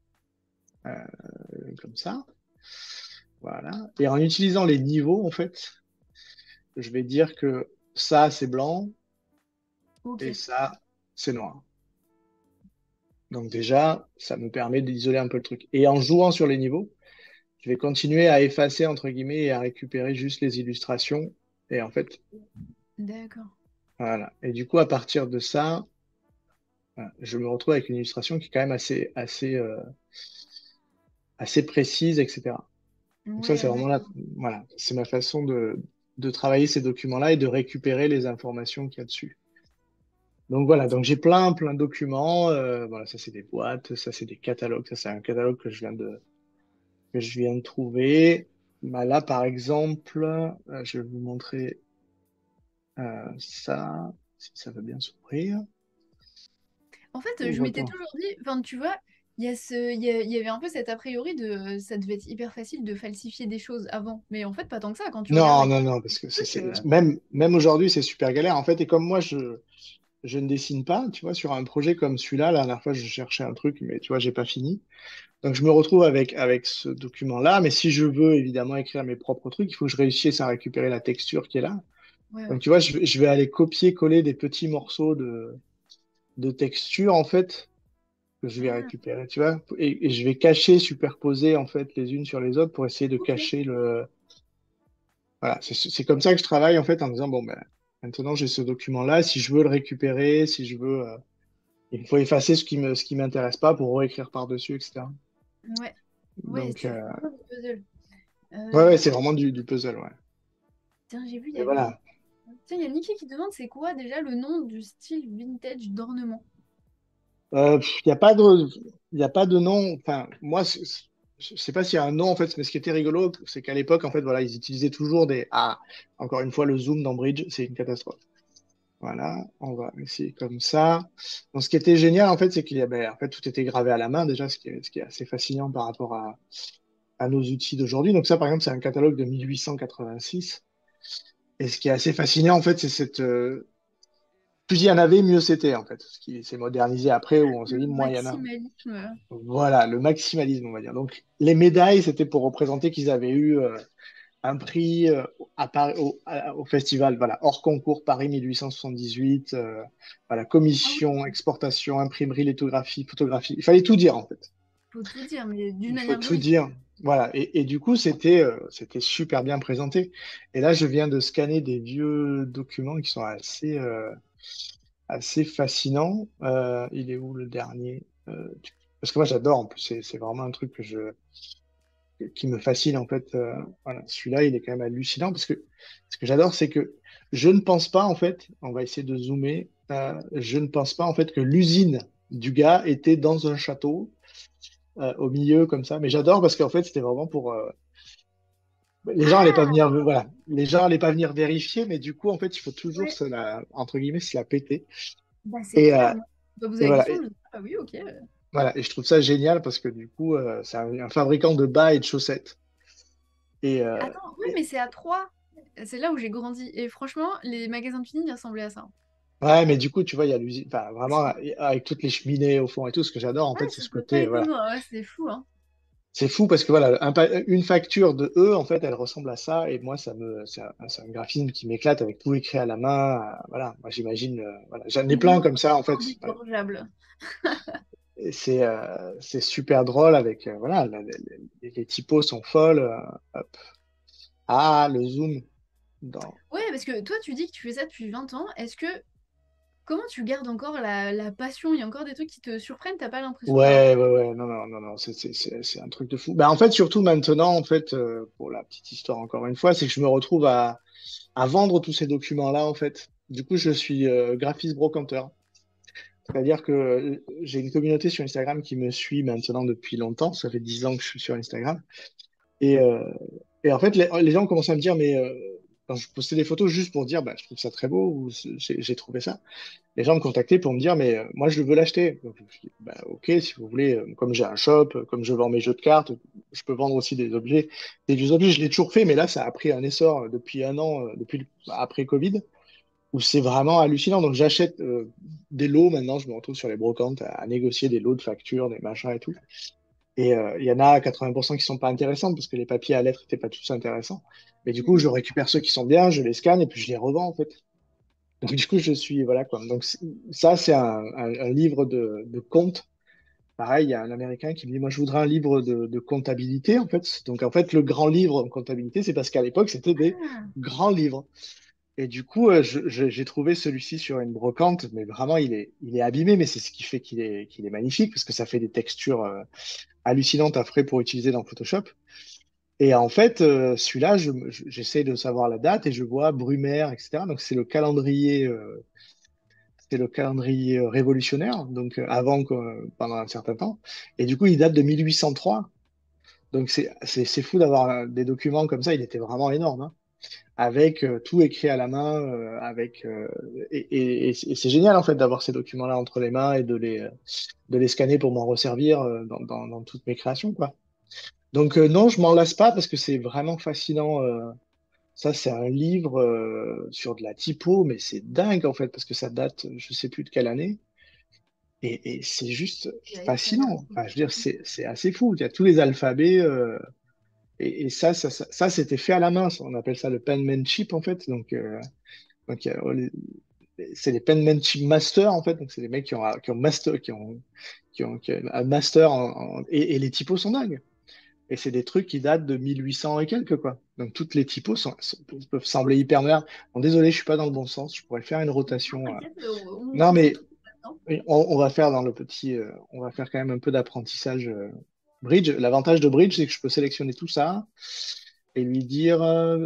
comme ça. Voilà. Et en utilisant les niveaux, en fait, je vais dire que ça, c'est blanc
Ok.
et ça, c'est noir. Donc déjà, ça me permet d'isoler un peu le truc. Et en jouant sur les niveaux, je vais continuer à effacer, entre guillemets, et à récupérer juste les illustrations. Et en fait,
D'accord.
voilà. Et du coup, à partir de ça, voilà, je me retrouve avec une illustration qui est quand même assez précise, etc. Donc ça,
Ouais,
c'est
ouais.
vraiment voilà, c'est ma façon de travailler ces documents-là et de récupérer les informations qu'il y a dessus. Donc voilà, donc j'ai plein de documents. Voilà, ça c'est des boîtes, ça c'est des catalogues, ça c'est un catalogue que je viens de trouver. Bah, là, par exemple, je vais vous montrer ça, si ça veut bien s'ouvrir.
En fait,
On
je
voit
m'étais
pas.
toujours dit, enfin, tu vois, il y avait un peu cet a priori de ça devait être hyper facile de falsifier des choses avant. Mais en fait, pas tant que ça. Quand tu regardes
Non,
avec
non, non, parce
le
que
truc,
même aujourd'hui, c'est super galère. En fait, et comme moi, je ne dessine pas, tu vois, sur un projet comme celui-là, la dernière fois, je cherchais un truc, mais tu vois, j'ai pas fini. Donc, je me retrouve avec ce document-là, mais si je veux évidemment écrire mes propres trucs, il faut que je réussisse à récupérer la texture qui est là.
ouais,
Donc,
ouais.
tu vois, je vais aller copier-coller des petits morceaux de texture, en fait, que je vais
Ah,
récupérer, tu vois, et je vais cacher, superposer, en fait, les unes sur les autres pour essayer de
ok.
cacher le. Voilà, c'est comme ça que je travaille, en fait, en me disant, bon, ben, maintenant, j'ai ce document-là, si je veux le récupérer, si je veux. Il faut effacer ce qui m'intéresse pas pour réécrire par-dessus, etc.
Ouais, ouais,
Donc,
c'est vraiment du puzzle.
ouais,
Euh,
c'est vraiment du puzzle, ouais.
Tiens, j'ai vu, il y
Et
avait.
voilà.
Tiens, il y a Niki qui demande c'est quoi déjà le nom du style vintage d'ornement?
Il n'y a pas de, y a pas de nom. Enfin, moi, je sais pas s'il y a un nom, en fait, mais ce qui était rigolo, c'est qu'à l'époque, en fait, voilà, ils utilisaient toujours des. Ah, encore une fois, le zoom dans Bridge, c'est une catastrophe. Voilà, on va essayer comme ça. Donc, ce qui était génial, en fait, c'est qu'il y avait, en fait, tout était gravé à la main, déjà, ce qui est assez fascinant par rapport à nos outils d'aujourd'hui. Donc, ça, par exemple, c'est un catalogue de 1886. Et ce qui est assez fascinant, en fait, c'est plus il y en avait, mieux c'était, en fait. Ce qui s'est modernisé après, où on s'est
Le
dit, moins il y en a.
maximalisme.
Voilà, le maximalisme, on va dire. Donc, les médailles, c'était pour représenter qu'ils avaient eu un prix au festival, voilà, hors concours Paris 1878, voilà,
Ah
commission,
oui,
exportation, imprimerie, lithographie, photographie. Il fallait tout dire, en fait.
faut tout dire, mais d'une
Il faut
manière
tout
jolie.
dire. Voilà. Et du coup, c'était super bien présenté. Et là, je viens de scanner des vieux documents qui sont assez fascinants. Il est où le dernier? Parce que moi, j'adore, en plus, c'est vraiment un truc qui me fascine, en fait. Voilà. Celui-là, il est quand même hallucinant parce que ce que j'adore, c'est que je ne pense pas, en fait, on va essayer de zoomer, je ne pense pas, en fait, que l'usine du gars était dans un château au milieu comme ça. Mais j'adore parce qu'en fait, c'était vraiment pour les gens allaient pas
Ah,
venir, voilà, les gens allaient pas venir vérifier, mais du coup, en fait, il faut toujours
ouais,
entre guillemets, se la péter.
bah c'est
Et,
clair. Moi, je dois poser
et
la
voilà.
question, je dis, ah oui, ok.
Voilà, et je trouve ça génial parce que du coup, c'est un fabricant de bas et de chaussettes. Et,
Attends, oui, mais c'est à 3. C'est là où j'ai grandi. Et franchement, les magasins de Tunisie, ils ressemblaient à ça.
ouais, mais du coup, tu vois, il y a l'usine, enfin, vraiment, avec toutes les cheminées au fond et tout, ce que j'adore, en
Ouais,
fait, c'est
ça
ce
peut pas
côté, voilà.
étonnant. Ouais, c'est fou, hein.
C'est fou parce que voilà, une facture de eux, en fait, elle ressemble à ça. Et moi, c'est un graphisme qui m'éclate avec tout écrit à la main. Voilà, moi, j'imagine, voilà, j'en ai plein
Non,
comme ça, en fait. Voilà.
indécorgeable.
Et c'est super drôle avec, voilà, les typos sont folles. Hop. Ah, le zoom dans.
Ouais, parce que toi, tu dis que tu fais ça depuis 20 ans. Comment tu gardes encore la passion? Il y a encore des trucs qui te surprennent, t'as pas l'impression d'avoir...
Ouais, non, non, non, non, c'est un truc de fou. Ben, en fait, surtout maintenant, en fait, pour la petite histoire, encore une fois, c'est que je me retrouve à vendre tous ces documents-là, en fait. Du coup, je suis graphiste brocanteur. C'est-à-dire que j'ai une communauté sur Instagram qui me suit maintenant depuis longtemps. Ça fait 10 ans que je suis sur Instagram. Et, euh, et en fait, les gens commencent à me dire, mais quand je postais des photos juste pour dire, bah, je trouve ça très beau, ou j'ai trouvé ça. Les gens me contactaient pour me dire, mais moi, je veux l'acheter. Donc, je dis, bah, ok, si vous voulez, comme j'ai un shop, comme je vends mes jeux de cartes, je peux vendre aussi des objets. Des vieux objets, je l'ai toujours fait, mais là, ça a pris un essor depuis un an, après Covid, où c'est vraiment hallucinant. Donc, j'achète des lots maintenant, je me retrouve sur les brocantes à négocier des lots de factures, des machins et tout. Et il y en a 80% qui sont pas intéressants parce que les papiers à lettres n'étaient pas tous intéressants. Mais du coup, je
Mhm.
récupère ceux qui sont bien, je les scanne et puis je les revends en fait. Donc du coup, je suis voilà quoi. Donc ça, c'est un livre de compte. Pareil, il y a un Américain qui me dit, moi, je voudrais un livre de comptabilité en fait. Donc en fait, le grand livre en comptabilité, c'est parce qu'à l'époque, c'était des
Ah,
grands livres. Et du coup, j'ai trouvé celui-ci sur une brocante, mais vraiment, il est abîmé, mais c'est ce qui fait qu'il est magnifique parce que ça fait des textures hallucinantes après pour utiliser dans Photoshop. Et en fait, celui-là, j'essaie de savoir la date et je vois Brumaire, etc. Donc c'est le calendrier révolutionnaire, donc pendant un certain temps. Et du coup, il date de 1803. Donc c'est fou d'avoir des documents comme ça. Il était vraiment énorme, hein, avec tout écrit à la main, et c'est génial en fait d'avoir ces documents-là entre les mains et de les scanner pour m'en resservir dans toutes mes créations, quoi. Donc non, je m'en lasse pas parce que c'est vraiment fascinant. Ça, c'est un livre sur de la typo, mais c'est dingue en fait parce que ça date, je sais plus de quelle année, et c'est juste
ouais, ça a l'air
fascinant.
trop
Enfin, je veux dire,
cool.
c'est assez fou. Il y a tous les alphabets, et ça, c'était fait à la main. On appelle ça le penmanship en fait. Donc, c'est les penmanship masters en fait. Donc, c'est les mecs qui ont un master et les typos sont dingues. Et c'est des trucs qui datent de 1800 et quelques, quoi. Donc toutes les typos peuvent sembler hyper modernes. Bon, désolé, je suis pas dans le bon sens. Je pourrais faire une
Non,
rotation.
t'inquiète,
Non,
on se
mais
retrouve maintenant.
on va faire dans le petit. On va faire quand même un peu d'apprentissage bridge. L'avantage de bridge, c'est que je peux sélectionner tout ça et lui dire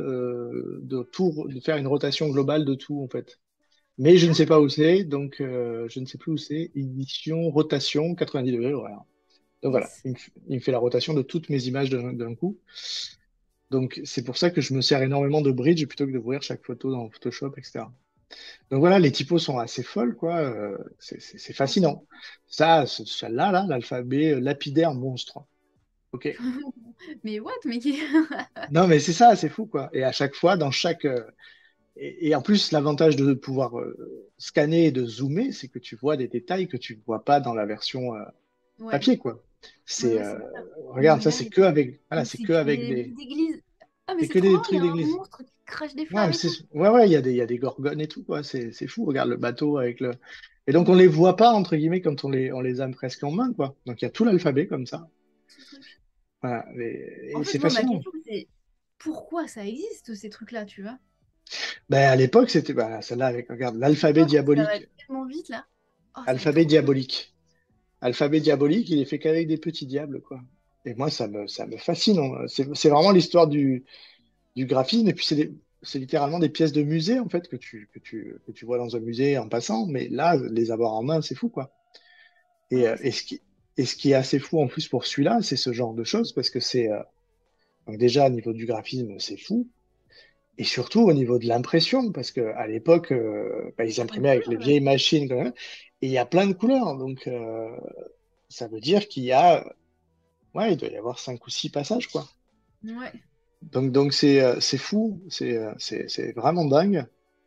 de faire une rotation globale de tout, en fait. Mais je ne sais pas où c'est, donc je ne sais plus où c'est. Édition, rotation, 90 degrés, voilà. Donc voilà,
Yes.
il me fait la rotation de toutes mes images d'un coup. Donc, c'est pour ça que je me sers énormément de bridge plutôt que d'ouvrir chaque photo dans Photoshop, etc. Donc voilà, les typos sont assez folles, quoi. C'est
Ah, c'est
fascinant. Ça, celle-là, là, l'alphabet lapidaire monstre. OK.
Mais what? Mais qui...
Non, mais c'est ça, c'est fou, quoi. Et à chaque fois, et en plus, l'avantage de pouvoir scanner et de zoomer, c'est que tu vois des détails que tu ne vois pas dans la version
Ouais,
papier, quoi.
ouais,
C'est,
ouais, c'est clair. Les
regarde, ça,
images,
c'est que avec, voilà,
mais
c'est
c'est
que
que
avec
des trucs d'église. Ah, mais
c'est
c'est
que
trop
des
marrant, il y
trucs
a un
d'église.
monstre qui crache des
Ouais,
flammes et tout.
ouais, il y a des gorgones et tout, quoi. C'est fou. Regarde le bateau avec le. Et donc, on
Mais
les voit pas, entre guillemets, quand on les a presque en main, quoi. Donc, il y a tout l'alphabet comme ça.
ce truc.
Voilà.
En
Et
fait,
c'est
moi, ma
fascinant.
question, c'est pourquoi ça existe, ces trucs-là, tu vois?
Ben, à l'époque, c'était celle-là avec, regarde, l'alphabet
Toi, ça va
diabolique.
tellement vite, là. Oh, ça va être
Alphabet
trop bien.
diabolique. Alphabet diabolique, il est fait qu'avec des petits diables, quoi. Et moi, ça me fascine, hein. C'est vraiment l'histoire du graphisme. Et puis, c'est littéralement des pièces de musée, en fait, que tu vois dans un musée en passant. Mais là, les avoir en main, c'est fou, quoi. Et,
Ah
euh,
ouais,
et
c'est
ce qui, et ce qui est assez fou en plus pour celui-là, c'est ce genre de choses, parce que donc déjà au niveau du graphisme, c'est fou. Et surtout au niveau de l'impression, parce qu'à l'époque, bah, ils
Il y a plein de
imprimaient avec les
couleurs là.
vieilles machines, quand même, et il y a plein de couleurs. Donc, ça veut dire ouais, il doit y avoir 5 ou 6 passages, quoi.
Ouais.
Donc c'est fou, c'est vraiment dingue.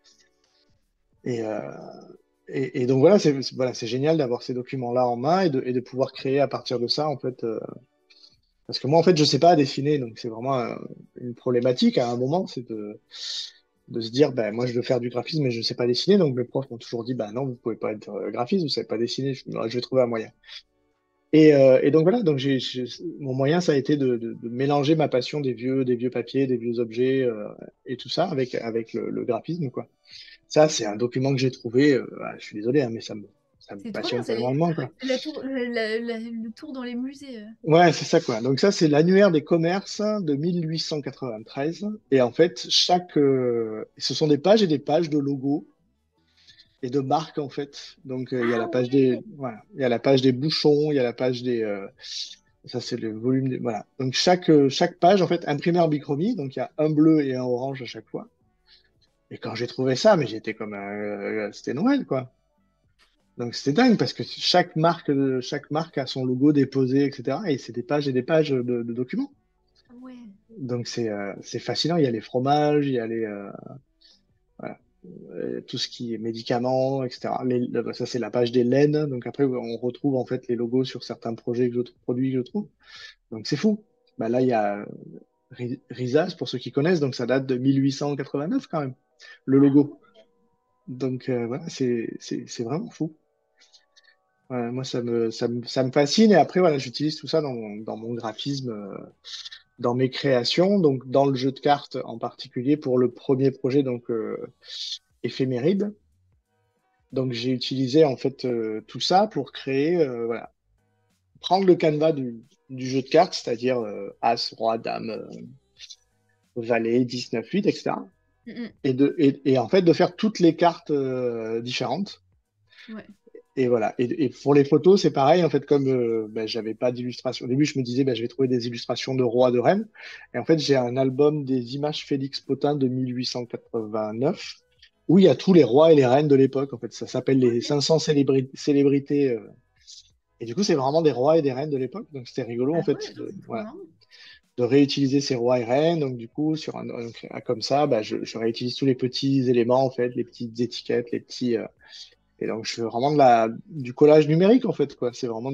Et, euh, et donc voilà, voilà, c'est génial d'avoir ces documents-là en main et de pouvoir créer à partir de ça, en fait. Parce que moi, en fait, je sais pas dessiner, donc c'est vraiment une problématique à un moment, c'est de se dire, ben, moi, je veux faire du graphisme, mais je sais pas dessiner. Donc mes profs m'ont toujours dit, bah non, vous pouvez pas être graphiste, vous savez pas dessiner. Je vais trouver un moyen. Et donc voilà, donc mon moyen, ça a été de mélanger ma passion des vieux papiers, des vieux objets et tout ça avec le graphisme, quoi. Ça, c'est un document que j'ai trouvé. Je suis désolé, hein, mais ça me
C'est trop bien,
passionne tellement, quoi.
c'est le tour dans les musées.
Ouais, c'est ça, quoi. Donc ça, c'est l'annuaire des commerces de 1893. Et en fait, ce sont des pages et des pages de logos et de marques, en fait. Donc il y a
Ah
la page
ouais!
voilà, il y a la page des bouchons, il y a la page ça, c'est le volume voilà. Donc chaque page, en fait, imprimée en bichromie. Donc il y a un bleu et un orange à chaque fois. Et quand j'ai trouvé ça, mais j'étais comme c'était Noël, quoi. Donc c'était dingue parce que chaque marque a son logo déposé, etc. Et c'est des pages et des pages de documents.
Ah ouais.
Donc c'est fascinant. Il y a les fromages, il y a voilà, tout ce qui est médicaments, etc. Ça c'est la page des laines. Donc après on retrouve en fait les logos sur certains produits que je trouve. Donc c'est fou. Bah là il y a Risas pour ceux qui connaissent. Donc ça date de 1889 quand même le
Ah
logo.
ouais.
Donc voilà c'est vraiment fou. Ouais, moi, ça me fascine. Et après, voilà, j'utilise tout ça dans mon graphisme, dans mes créations, donc dans le jeu de cartes en particulier pour le premier projet, donc Éphéméride. Donc, j'ai utilisé en fait tout ça pour créer, voilà, prendre le canevas du jeu de cartes, c'est-à-dire As, Roi, Dame, Valet, 19, 8, etc.
Mm,
Et en fait, de faire toutes les cartes différentes.
mm. Ouais.
Et voilà. Et pour les photos, c'est pareil. En fait, comme ben, j'avais pas d'illustration. Au début, je me disais, ben, je vais trouver des illustrations de rois, de reines. Et en fait, j'ai un album des images Félix Potin de 1889, où il y a tous les rois et les reines de l'époque. En fait, ça s'appelle les
Ok.
500 célébrités. Et du coup, c'est vraiment des rois et des reines de l'époque. Donc, c'était rigolo, en
Ah
fait,
ouais, attends, c'est trop
voilà,
marrant.
de réutiliser ces rois et reines. Donc, du coup, comme ça, ben, je réutilise tous les petits éléments, en fait, les petites étiquettes, les petits. Et donc, je fais vraiment du collage numérique, en fait, quoi. C'est vraiment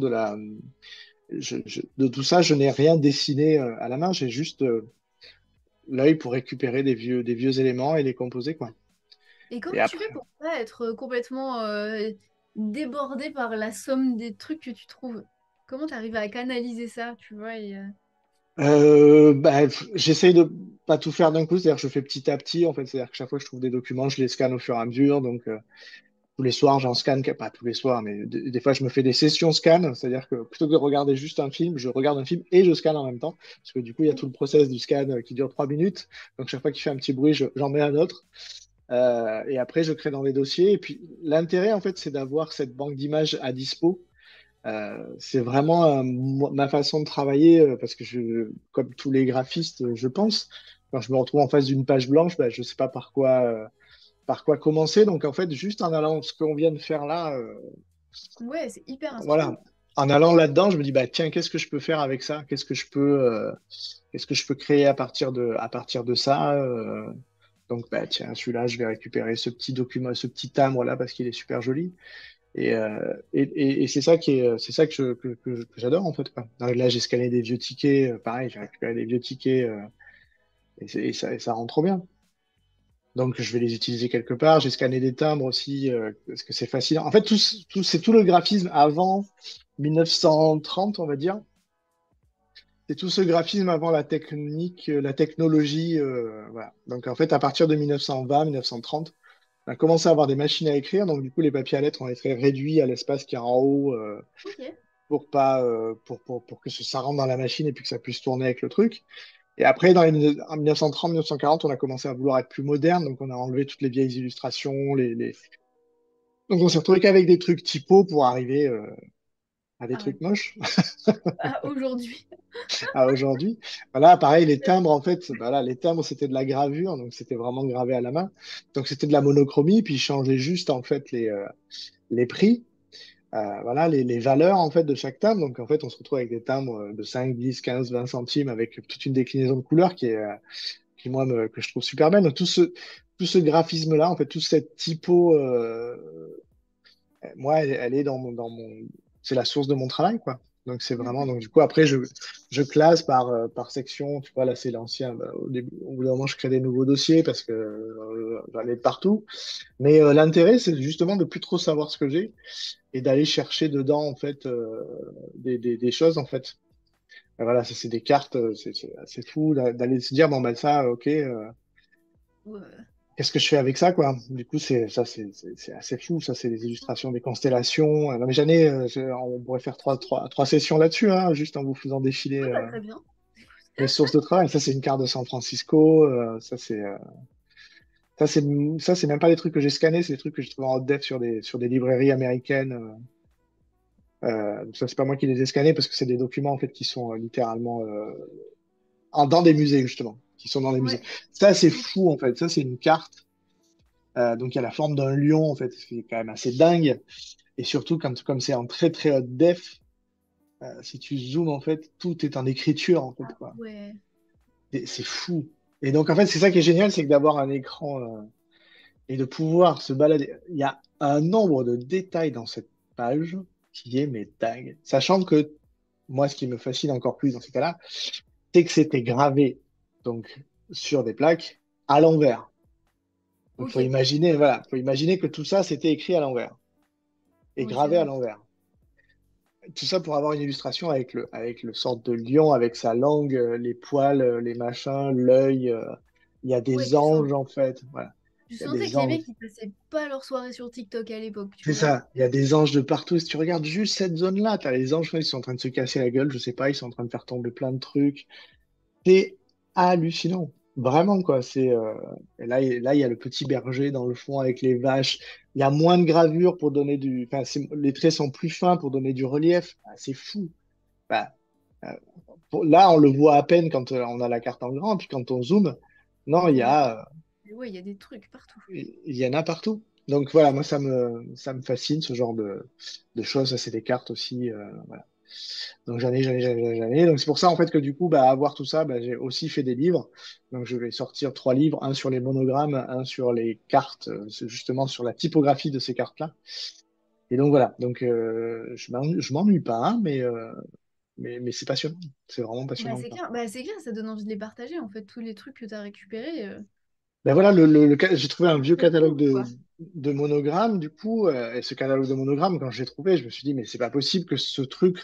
de tout ça, je n'ai rien dessiné à la main. J'ai juste l'œil pour récupérer des vieux éléments et les composer, quoi.
Et comment
Et
tu fais
après,
pour pas être complètement débordé par la somme des trucs que tu trouves? Comment tu arrives à canaliser ça, tu vois,
bah, j'essaye de pas tout faire d'un coup. C'est-à-dire que je fais petit à petit, en fait. C'est-à-dire que chaque fois que je trouve des documents, je les scanne au fur et à mesure. Donc, tous les soirs, j'en scanne, pas tous les soirs, mais des fois, je me fais des sessions scan. C'est-à-dire que plutôt que de regarder juste un film, je regarde un film et je scanne en même temps. Parce que du coup, il y a tout le process du scan qui dure 3 minutes. Donc, chaque fois qu'il fait un petit bruit, j'en mets un autre. Et après, je crée dans les dossiers. Et puis, l'intérêt, en fait, c'est d'avoir cette banque d'images à dispo. C'est vraiment ma façon de travailler parce que comme tous les graphistes, je pense, quand je me retrouve en face d'une page blanche, bah, je ne sais pas par quoi commencer. Donc, en fait, juste en allant ce qu'on vient de faire là,
ouais, c'est hyper inspirant.
voilà, en allant là-dedans, je me dis, bah, tiens, qu'est-ce que je peux faire avec ça? Qu'est-ce que je peux créer à partir de ça? Donc, bah, tiens, celui-là, je vais récupérer ce petit document, ce petit timbre-là parce qu'il est super joli. Et c'est ça que j'adore, en fait, quoi. Là, j'ai scanné des vieux tickets, pareil, j'ai récupéré des vieux tickets, et ça rend trop bien. Donc, je vais les utiliser quelque part. J'ai scanné des timbres aussi, parce que c'est fascinant. En fait, c'est tout le graphisme avant 1930, on va dire. C'est tout ce graphisme avant la technique, la technologie, voilà. Donc, en fait, à partir de 1920, 1930, on a commencé à avoir des machines à écrire. Donc, du coup, les papiers à lettres ont été réduits à l'espace qui est en haut,
Ok.
pour pas, pour que ça rentre dans la machine et puis que ça puisse tourner avec le truc. Et après, en 1930-1940, on a commencé à vouloir être plus moderne. Donc, on a enlevé toutes les vieilles illustrations, Donc, on s'est retrouvé qu'avec des trucs typo pour arriver. à des
Ah ouais.
trucs moches
Ah, aujourd'hui.
à aujourd'hui. Voilà, pareil, les timbres, en fait, bah là, les timbres, c'était de la gravure, donc c'était vraiment gravé à la main. Donc c'était de la monochromie, puis ils changeaient juste, en fait, les prix, voilà, les valeurs, en fait, de chaque timbre. Donc, en fait, on se retrouve avec des timbres de 5, 10, 15, 20 centimes avec toute une déclinaison de couleurs qui moi, que je trouve super belle. Donc, tout ce graphisme-là, en fait, toute cette typo, moi, elle est c'est la source de mon travail, quoi. Donc, c'est vraiment,
Mhm.
donc, du coup, après, je classe par section. Tu vois, là, c'est l'ancien. Bah, au bout d'un moment, je crée des nouveaux dossiers parce que j'en ai de partout. Mais l'intérêt, c'est justement de plus trop savoir ce que j'ai et d'aller chercher dedans, en fait, des choses, en fait. Et voilà, ça, c'est des cartes, c'est fou d'aller se dire, bon, ben, ça, ok,
Ouais.
qu'est-ce que je fais avec ça, quoi? Du coup, c'est assez fou. Ça, c'est des illustrations des constellations. Non, mais on pourrait faire trois sessions là-dessus, hein, juste en vous faisant défiler
Ouais, bah, très bien.
mes sources de travail. Ça, c'est une carte de San Francisco. Ça, c'est même pas des trucs que j'ai scannés, c'est des trucs que j'ai trouvés en def sur des librairies américaines. Ça, c'est pas moi qui les ai scannés parce que c'est des documents en fait qui sont littéralement dans des musées justement, qui sont dans des musées.
Ouais.
Ça, c'est fou en fait. Ça, c'est une carte. Donc, il y a la forme d'un lion en fait, ce qui est quand même assez dingue. Et surtout, comme c'est en très très haute def, si tu zoomes en fait, tout est en écriture en fait,
Ah
quoi.
ouais.
C'est fou. Et donc, en fait, c'est ça qui est génial, c'est que d'avoir un écran et de pouvoir se balader. Il y a un nombre de détails dans cette page qui est mais dingue. Sachant que moi, ce qui me fascine encore plus dans ces cas-là, c'est que c'était gravé donc sur des plaques à l'envers. Donc,
Ok.
faut imaginer que tout ça, c'était écrit à l'envers et
Oui, c'est
gravé à
vrai.
l'envers. Tout ça pour avoir une illustration avec le sorte de lion, avec sa langue, les poils, les machins, l'œil. Il y a
Ouais,
des anges, en fait. Voilà.
tu
Il y a
sentais
des
que les
anges.
mecs, ils passaient pas leur soirée sur TikTok à l'époque, tu
C'est
vois.
ça. Il y a des anges de partout. Si tu regardes juste cette zone-là, tu as les anges, ils sont en train de se casser la gueule. Je sais pas, ils sont en train de faire tomber plein de trucs. C'est hallucinant. Vraiment, quoi. Et là, il y a le petit berger dans le fond avec les vaches. Il y a moins de gravure pour donner enfin, les traits sont plus fins pour donner du relief. Ah, c'est fou. Bah, euh, là, on le voit à peine quand on a la carte en grand. Puis quand on zoome, non,
Quand on est... Ouais, il y a des trucs partout.
il y en a partout. Donc voilà, moi, ça me fascine, ce genre de choses. Ça, c'est des cartes aussi. Voilà. Donc j'en ai. Donc c'est pour ça en fait que du coup, bah, avoir tout ça, bah, j'ai aussi fait des livres. Donc je vais sortir 3 livres, un sur les monogrammes, un sur les cartes, c'est justement sur la typographie de ces cartes-là. Et donc voilà. Donc je m'ennuie pas, hein, mais c'est passionnant. C'est vraiment passionnant, quoi.
Bah, c'est clair, ça donne envie de les partager, en fait, tous les trucs que tu as récupérés.
Ben voilà, j'ai trouvé un vieux
C'est
catalogue
cool,
de,
quoi.
de monogrammes, du coup, et ce catalogue de monogrammes, quand je l'ai trouvé, je me suis dit, mais c'est pas possible que ce truc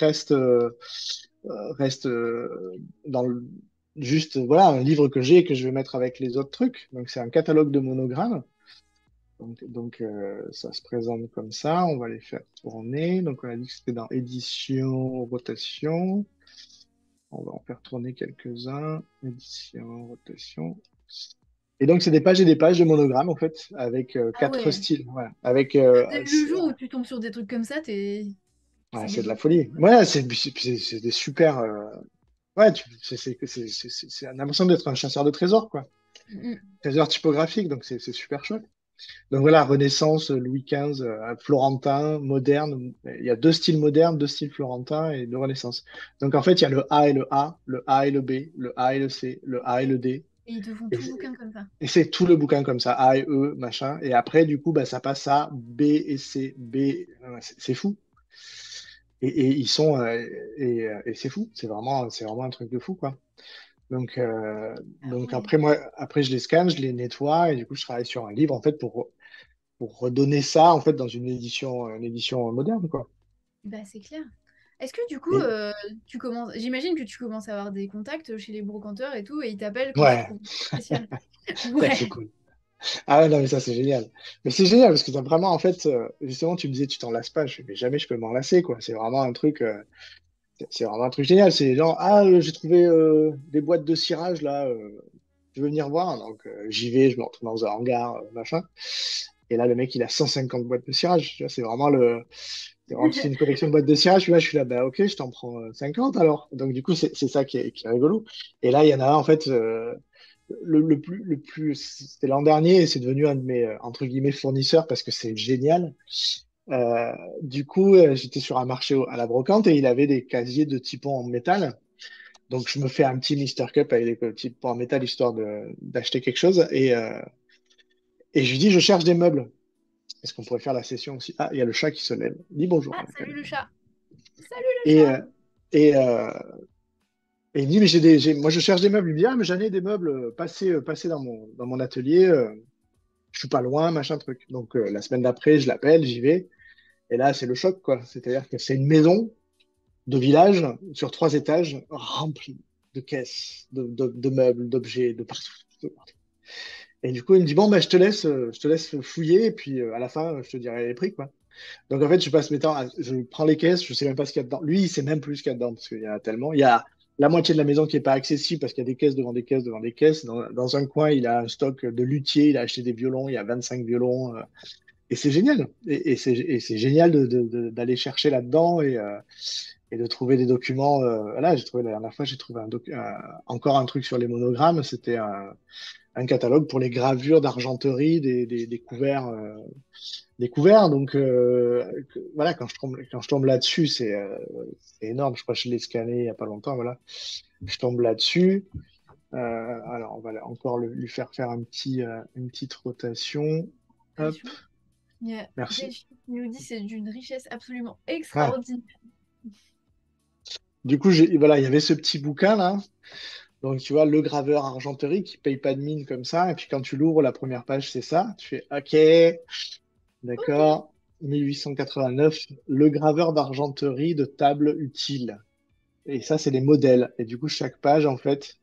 reste dans juste, voilà, un livre que j'ai et que je vais mettre avec les autres trucs. Donc, c'est un catalogue de monogrammes. Donc, ça se présente comme ça. On va les faire tourner. Donc, on a dit que c'était dans édition, rotation. On va en faire tourner quelques-uns. Édition, rotation. Et donc, c'est des pages et des pages de monogrammes, en fait, avec
Ah
quatre
ouais.
styles. Voilà. Avec,
Le jour où tu tombes sur des trucs comme ça,
ouais,
c'est
c'est de la
débloqué.
folie. Ouais, c'est des super. Ouais, on a l'impression d'être un chasseur de trésors, quoi.
Mm.
Trésors typographiques, donc c'est super chouette. Donc voilà, Renaissance, Louis XV, Florentin, moderne. Il y a 2 styles modernes, 2 styles florentins et 2 Renaissance. Donc en fait, il y a le A et le A, le A et le B, le A et le C, le A et le D.
Et ils te font
Et,
tout bouquin comme ça.
et c'est tout le bouquin comme ça, A et E, machin. Et après, du coup, bah, ça passe à B et C. B, c'est fou. Et ils sont et c'est fou. C'est vraiment un truc de fou, quoi. Donc, euh,
Ah
donc
ouais.
après, je les scanne, je les nettoie et du coup, je travaille sur un livre en fait pour redonner ça en fait dans une édition moderne, quoi.
Bah, c'est clair. Est-ce que du coup,
Et
tu commences... J'imagine que tu commences à avoir des contacts chez les brocanteurs et tout, et ils t'appellent quand ils
ouais,
trouvent un truc spécial.
ça c'est
Ouais.
cool. Ah ouais, non, mais ça c'est génial. Mais c'est génial parce que t'as vraiment en fait, justement, tu me disais tu t'en lasses pas. Je fais, mais jamais je peux m'en lasser, quoi. C'est vraiment un truc génial. C'est genre, ah, j'ai trouvé des boîtes de cirage là. Tu veux venir voir? Donc j'y vais, je me retrouve dans un hangar, machin. Et là, le mec, il a 150 boîtes de cirage. Tu vois, C'est une collection de boîtes de cirage. Je suis là, bah ok, je t'en prends 50 alors. Donc du coup, c'est ça qui est rigolo. Et là, il y en a un, en fait, c'était l'an dernier et c'est devenu un de mes, entre guillemets, fournisseurs parce que c'est génial. Euh, du coup, j'étais sur un marché à la brocante et il avait des casiers de typons en métal. Donc, je me fais un petit Mister Cup avec les typons en métal histoire d'acheter quelque chose. Et je lui dis, je cherche des meubles. Est-ce qu'on pourrait faire la session aussi? Ah, il y a le chat qui se lève. Dis bonjour à
Ah,
la
salut
caméra.
le chat. Salut le
Et,
chat.
euh, et, euh, et il me dit, mais moi, je cherche des meubles. Il me dit, ah, mais j'en ai des meubles passés dans mon atelier. Je suis pas loin, machin truc. Donc, la semaine d'après, je l'appelle, j'y vais. Et là, c'est le choc, quoi. C'est-à-dire que c'est une maison de village sur 3 étages remplie de caisses, de meubles, d'objets, de partout. De partout. Et du coup, il me dit, bon, bah, je te laisse fouiller. Et puis, à la fin, je te dirai les prix, quoi. Donc en fait, je passe mes temps, je prends les caisses, je sais même pas ce qu'il y a dedans. Lui, il sait même plus ce qu'il y a dedans parce qu'il y en a tellement. Il y a la moitié de la maison qui est pas accessible parce qu'il y a des caisses devant des caisses devant des caisses. Dans un coin, il a un stock de luthiers, il a acheté des violons, il y a 25 violons. Et c'est génial. Et c'est génial d'aller chercher là-dedans et de trouver des documents. Là, j'ai trouvé la dernière fois, j'ai trouvé encore un truc sur les monogrammes. C'était un catalogue pour les gravures d'argenterie des couverts. Découvert. Donc voilà, quand je tombe là-dessus, c'est énorme. Je crois que je l'ai scanné il n'y a pas longtemps. Voilà, je tombe là-dessus. Alors on va encore lui faire une petite rotation. Hop,
Passion. Il y a
merci.
Delphine qui nous dit c'est d'une richesse absolument
Ah,
extraordinaire.
du coup, voilà, il y avait ce petit bouquin là. Donc tu vois, le graveur argenterie qui paye pas de mine comme ça. Et puis quand tu l'ouvres, la première page, c'est ça. Tu fais OK,
Ok.
d'accord. 1889, le graveur d'argenterie de table utile. Et ça, c'est les modèles. Et du coup, chaque page, en fait,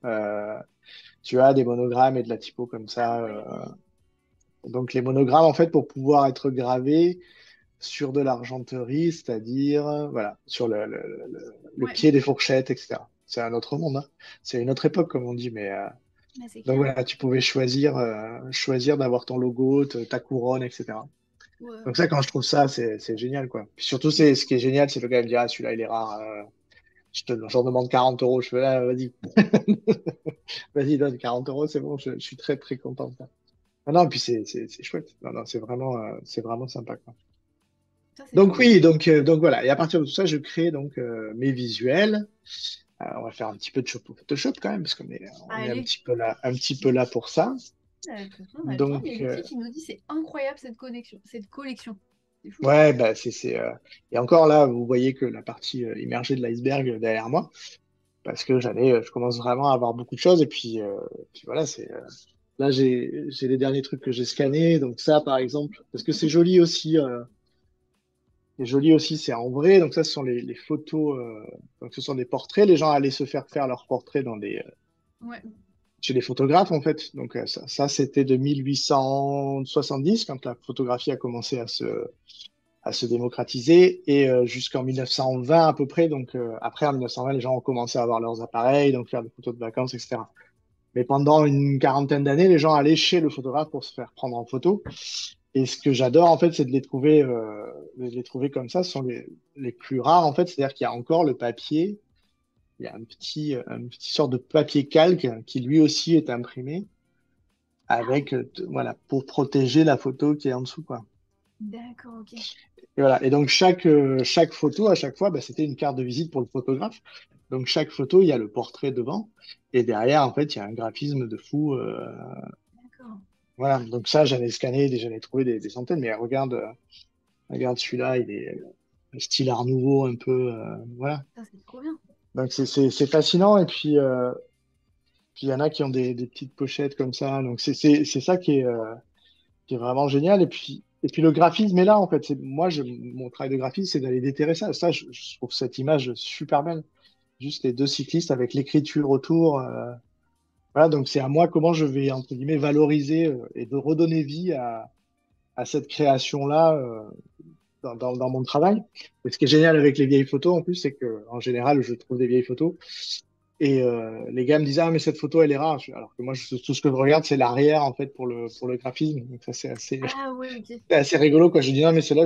tu as des monogrammes et de la typo comme
Ah
ça.
ouais.
Donc, les monogrammes, en fait, pour pouvoir être gravés sur de l'argenterie, c'est-à-dire, voilà, sur le
Ouais.
pied des fourchettes, etc. C'est un autre monde, hein. C'est une autre époque, comme on dit. Mais
Bah, c'est
donc
clair.
voilà, tu pouvais choisir d'avoir ton logo, ta couronne, etc.
Ouais.
Donc ça, quand je trouve ça, c'est génial, quoi. Puis surtout, ce qui est génial, c'est le gars qui me dit, ah, celui-là, il est rare. J'en demande 40 euros. Je fais là, vas-y. Vas-y, donne 40 euros, c'est bon, je suis très, très content de ça. Ah non, puis c'est chouette. Non, non, c'est vraiment sympa, quoi.
Ça, c'est trop
Donc
bien.
oui, donc voilà. Et à partir de tout ça, je crée donc mes visuels. On va faire un petit peu de Photoshop quand même, parce qu'on est
Allez.
un petit peu là pour ça.
De toute façon, on a le temps. Il y a
Donc,
Lucie qui nous dit c'est incroyable cette connexion, cette collection. C'est fou.
ouais, bah, et encore là, vous voyez que la partie immergée de l'iceberg derrière moi, parce que je commence vraiment à avoir beaucoup de choses. Et puis voilà, là, j'ai les derniers trucs que j'ai scannés. Donc ça, par exemple, parce que c'est joli aussi, c'est en vrai. Donc ça, ce sont les photos. Donc ce sont des portraits. Les gens allaient se faire leurs portraits
Ouais.
chez les photographes, en fait. Donc ça, c'était de 1870, quand la photographie a commencé à se démocratiser, et jusqu'en 1920 à peu près. Donc après, en 1920, les gens ont commencé à avoir leurs appareils, donc faire des photos de vacances, etc. Mais pendant une quarantaine d'années, les gens allaient chez le photographe pour se faire prendre en photo. Et ce que j'adore, en fait, c'est de les trouver comme ça. Ce sont les plus rares, en fait. C'est-à-dire qu'il y a encore le papier. Il y a un petit sort de papier calque qui lui aussi est imprimé
Ah oui.
avec, voilà, pour protéger la photo qui est en dessous, quoi.
D'accord, ok.
Et voilà. Et donc, chaque photo, à chaque fois, bah, c'était une carte de visite pour le photographe. Donc, chaque photo, il y a le portrait devant. Et derrière, en fait, il y a un graphisme de fou.
D'accord.
Voilà. Donc, ça, j'en ai scanné, j'en ai trouvé des centaines. Mais regarde celui-là, il est style Art Nouveau, un peu. Voilà.
Ça, c'est trop bien.
Donc, c'est fascinant. Et puis, il y en a qui ont des petites pochettes comme ça. Donc, c'est ça qui est vraiment génial. Et puis le graphisme est là, en fait. Moi, mon travail de graphiste, c'est d'aller déterrer ça. Ça, je trouve cette image super belle. Juste les deux cyclistes avec l'écriture autour. Voilà, donc c'est à moi comment je vais, entre guillemets, valoriser et de redonner vie à cette création-là dans mon travail. Et ce qui est génial avec les vieilles photos, en plus, c'est que en général, je trouve des vieilles photos. Et les gars me disent, ah, mais cette photo, elle est rare. Alors que moi, tout ce que je regarde, c'est l'arrière, en fait, pour le graphisme. Donc ça, c'est assez,
Ah ouais, ok.
c'est assez rigolo, quoi. Je dis, non, mais celle-là,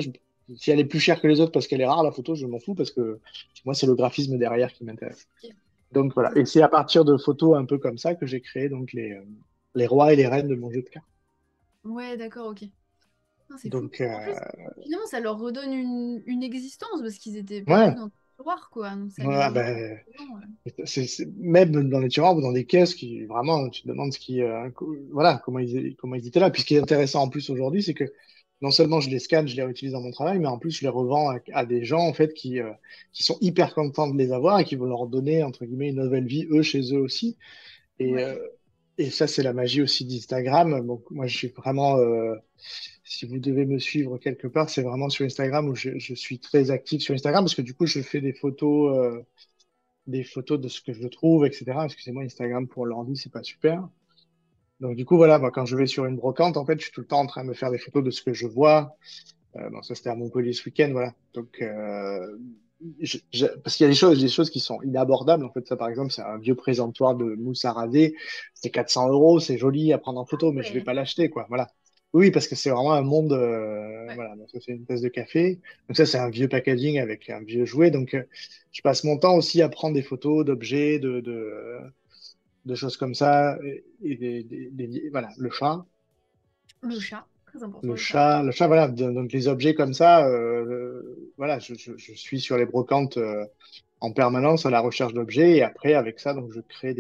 Si elle est plus chère que les autres parce qu'elle est rare, la photo, je m'en fous parce que moi, c'est le graphisme derrière qui m'intéresse.
Ok.
Donc voilà. Et c'est à partir de photos un peu comme ça que j'ai créé donc les rois et les reines de mon jeu de cartes.
Ouais, d'accord, ok. Ah, c'est fou.
Donc,
En plus, finalement, ça leur redonne une existence parce qu'ils étaient perdus
ouais,
dans le tiroir, quoi. Donc ça les
ouais,
remet.
ben,
Dedans, ouais.
même dans les tiroirs ou dans des caisses qui vraiment, tu te demandes voilà, comment ils étaient là. Puis ce qui est intéressant en plus aujourd'hui, c'est que non seulement je les scanne, je les réutilise dans mon travail, mais en plus je les revends à des gens en fait qui sont hyper contents de les avoir et qui vont leur donner entre guillemets une nouvelle vie eux chez eux aussi. Et,
Ouais.
euh, et ça, c'est la magie aussi d'Instagram. Donc moi, je suis vraiment, si vous devez me suivre quelque part, c'est vraiment sur Instagram où je suis très actif sur Instagram parce que du coup, je fais des photos de ce que je trouve, etc. Excusez-moi, Instagram pour l'ordi, c'est pas super. Donc du coup, voilà, moi, quand je vais sur une brocante, en fait, je suis tout le temps en train de me faire des photos de ce que je vois. Bon, ça, c'était à Montpellier ce week-end, voilà. Donc, parce qu'il y a des choses qui sont inabordables. En fait, ça, par exemple, c'est un vieux présentoir de mousse à raser. C'est 400 euros, c'est joli à prendre en photo, mais je vais
Ouais.
pas l'acheter, quoi. Voilà. Oui, parce que c'est vraiment un monde.
Ouais.
Voilà, donc ça, c'est une tasse de café. Donc, ça, c'est un vieux packaging avec un vieux jouet. Donc, je passe mon temps aussi à prendre des photos d'objets, de choses comme ça. Et voilà, le chat.
Le chat, très important
Le
le chat.
chat, voilà. Donc les objets comme ça, voilà, je suis sur les brocantes en permanence à la recherche d'objets et après avec ça, donc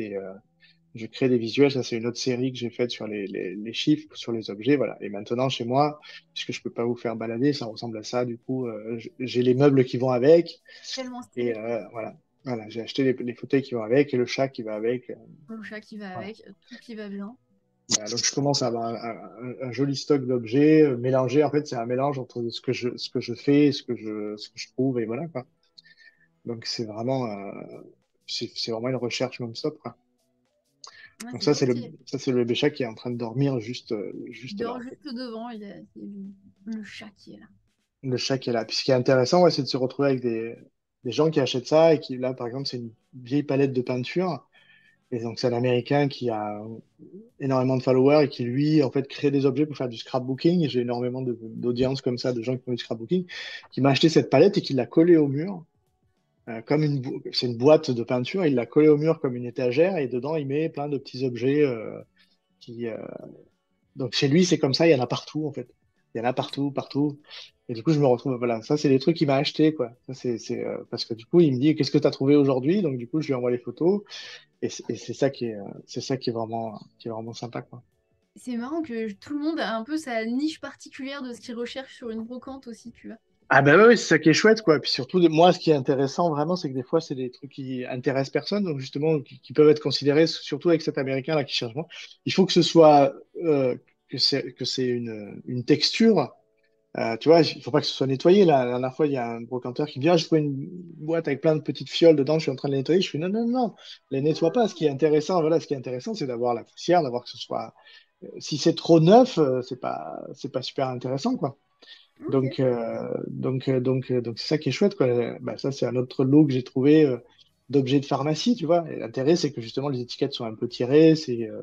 je crée des visuels. Ça, c'est une autre série que j'ai faite sur les chiffres, sur les objets, voilà. Et maintenant chez moi, puisque je peux pas vous faire balader, ça ressemble à ça. Du coup, j'ai les meubles qui vont avec
Tellement
et
stylé.
voilà, voilà, j'ai acheté les fauteuils qui vont avec et le chat qui va avec.
Le chat qui va
Voilà.
avec, tout qui va bien.
Voilà, donc je commence à avoir un joli stock d'objets mélangés. En fait, c'est un mélange entre ce que je fais, ce que je trouve, et voilà, quoi. Donc c'est vraiment une recherche non-stop, quoi.
Ouais,
Donc
c'est trop stylé.
ça, c'est le bébé chat qui est en train de dormir
Il
juste là,
dort
en fait.
juste devant, il y a le chat qui est là.
Le chat qui est là. Puis ce qui est intéressant, ouais, c'est de se retrouver avec des gens qui achètent ça et qui, là, par exemple, c'est une vieille palette de peinture. Et donc, c'est un Américain qui a énormément de followers et qui, lui, en fait, crée des objets pour faire du scrapbooking. J'ai énormément d'audience comme ça, de gens qui font du scrapbooking, qui m'a acheté cette palette et qui l'a collée au mur. Comme c'est une boîte de peinture, il l'a collée au mur comme une étagère et dedans, il met plein de petits objets qui, donc chez lui, c'est comme ça, il y en a partout, en fait. Il y en a partout, partout. Et du coup, je me retrouve, voilà, ça, c'est des trucs qu'il m'a acheté, quoi. Ça, parce que du coup, il me dit, qu'est-ce que tu as trouvé aujourd'hui? Donc, du coup, je lui envoie les photos. Et c'est ça qui est vraiment sympa, quoi.
C'est marrant que tout le monde a un peu sa niche particulière de ce qu'il recherche sur une brocante aussi, tu vois.
Ah ben oui, c'est ça qui est chouette, quoi. Puis surtout, moi, ce qui est intéressant vraiment, c'est que des fois, c'est des trucs qui intéressent personne, donc justement, qui peuvent être considérés, surtout avec cet Américain là qui cherche moi. Il faut que ce soit que c'est une texture. Tu vois, il faut pas que ce soit nettoyé. Là, la dernière fois, il y a un brocanteur qui me dit, ah, je trouve une boîte avec plein de petites fioles dedans, je suis en train de les nettoyer. Je fais, non, non, non, les nettoie pas. Ce qui est intéressant, voilà, ce qui est intéressant, c'est d'avoir la poussière, d'avoir que ce soit. Si c'est trop neuf, c'est pas super intéressant, quoi.
Ok.
Donc c'est ça qui est chouette, quoi. Bah, ça, c'est un autre lot que j'ai trouvé d'objets de pharmacie, tu vois. Et l'intérêt, c'est que justement, les étiquettes sont un peu tirées,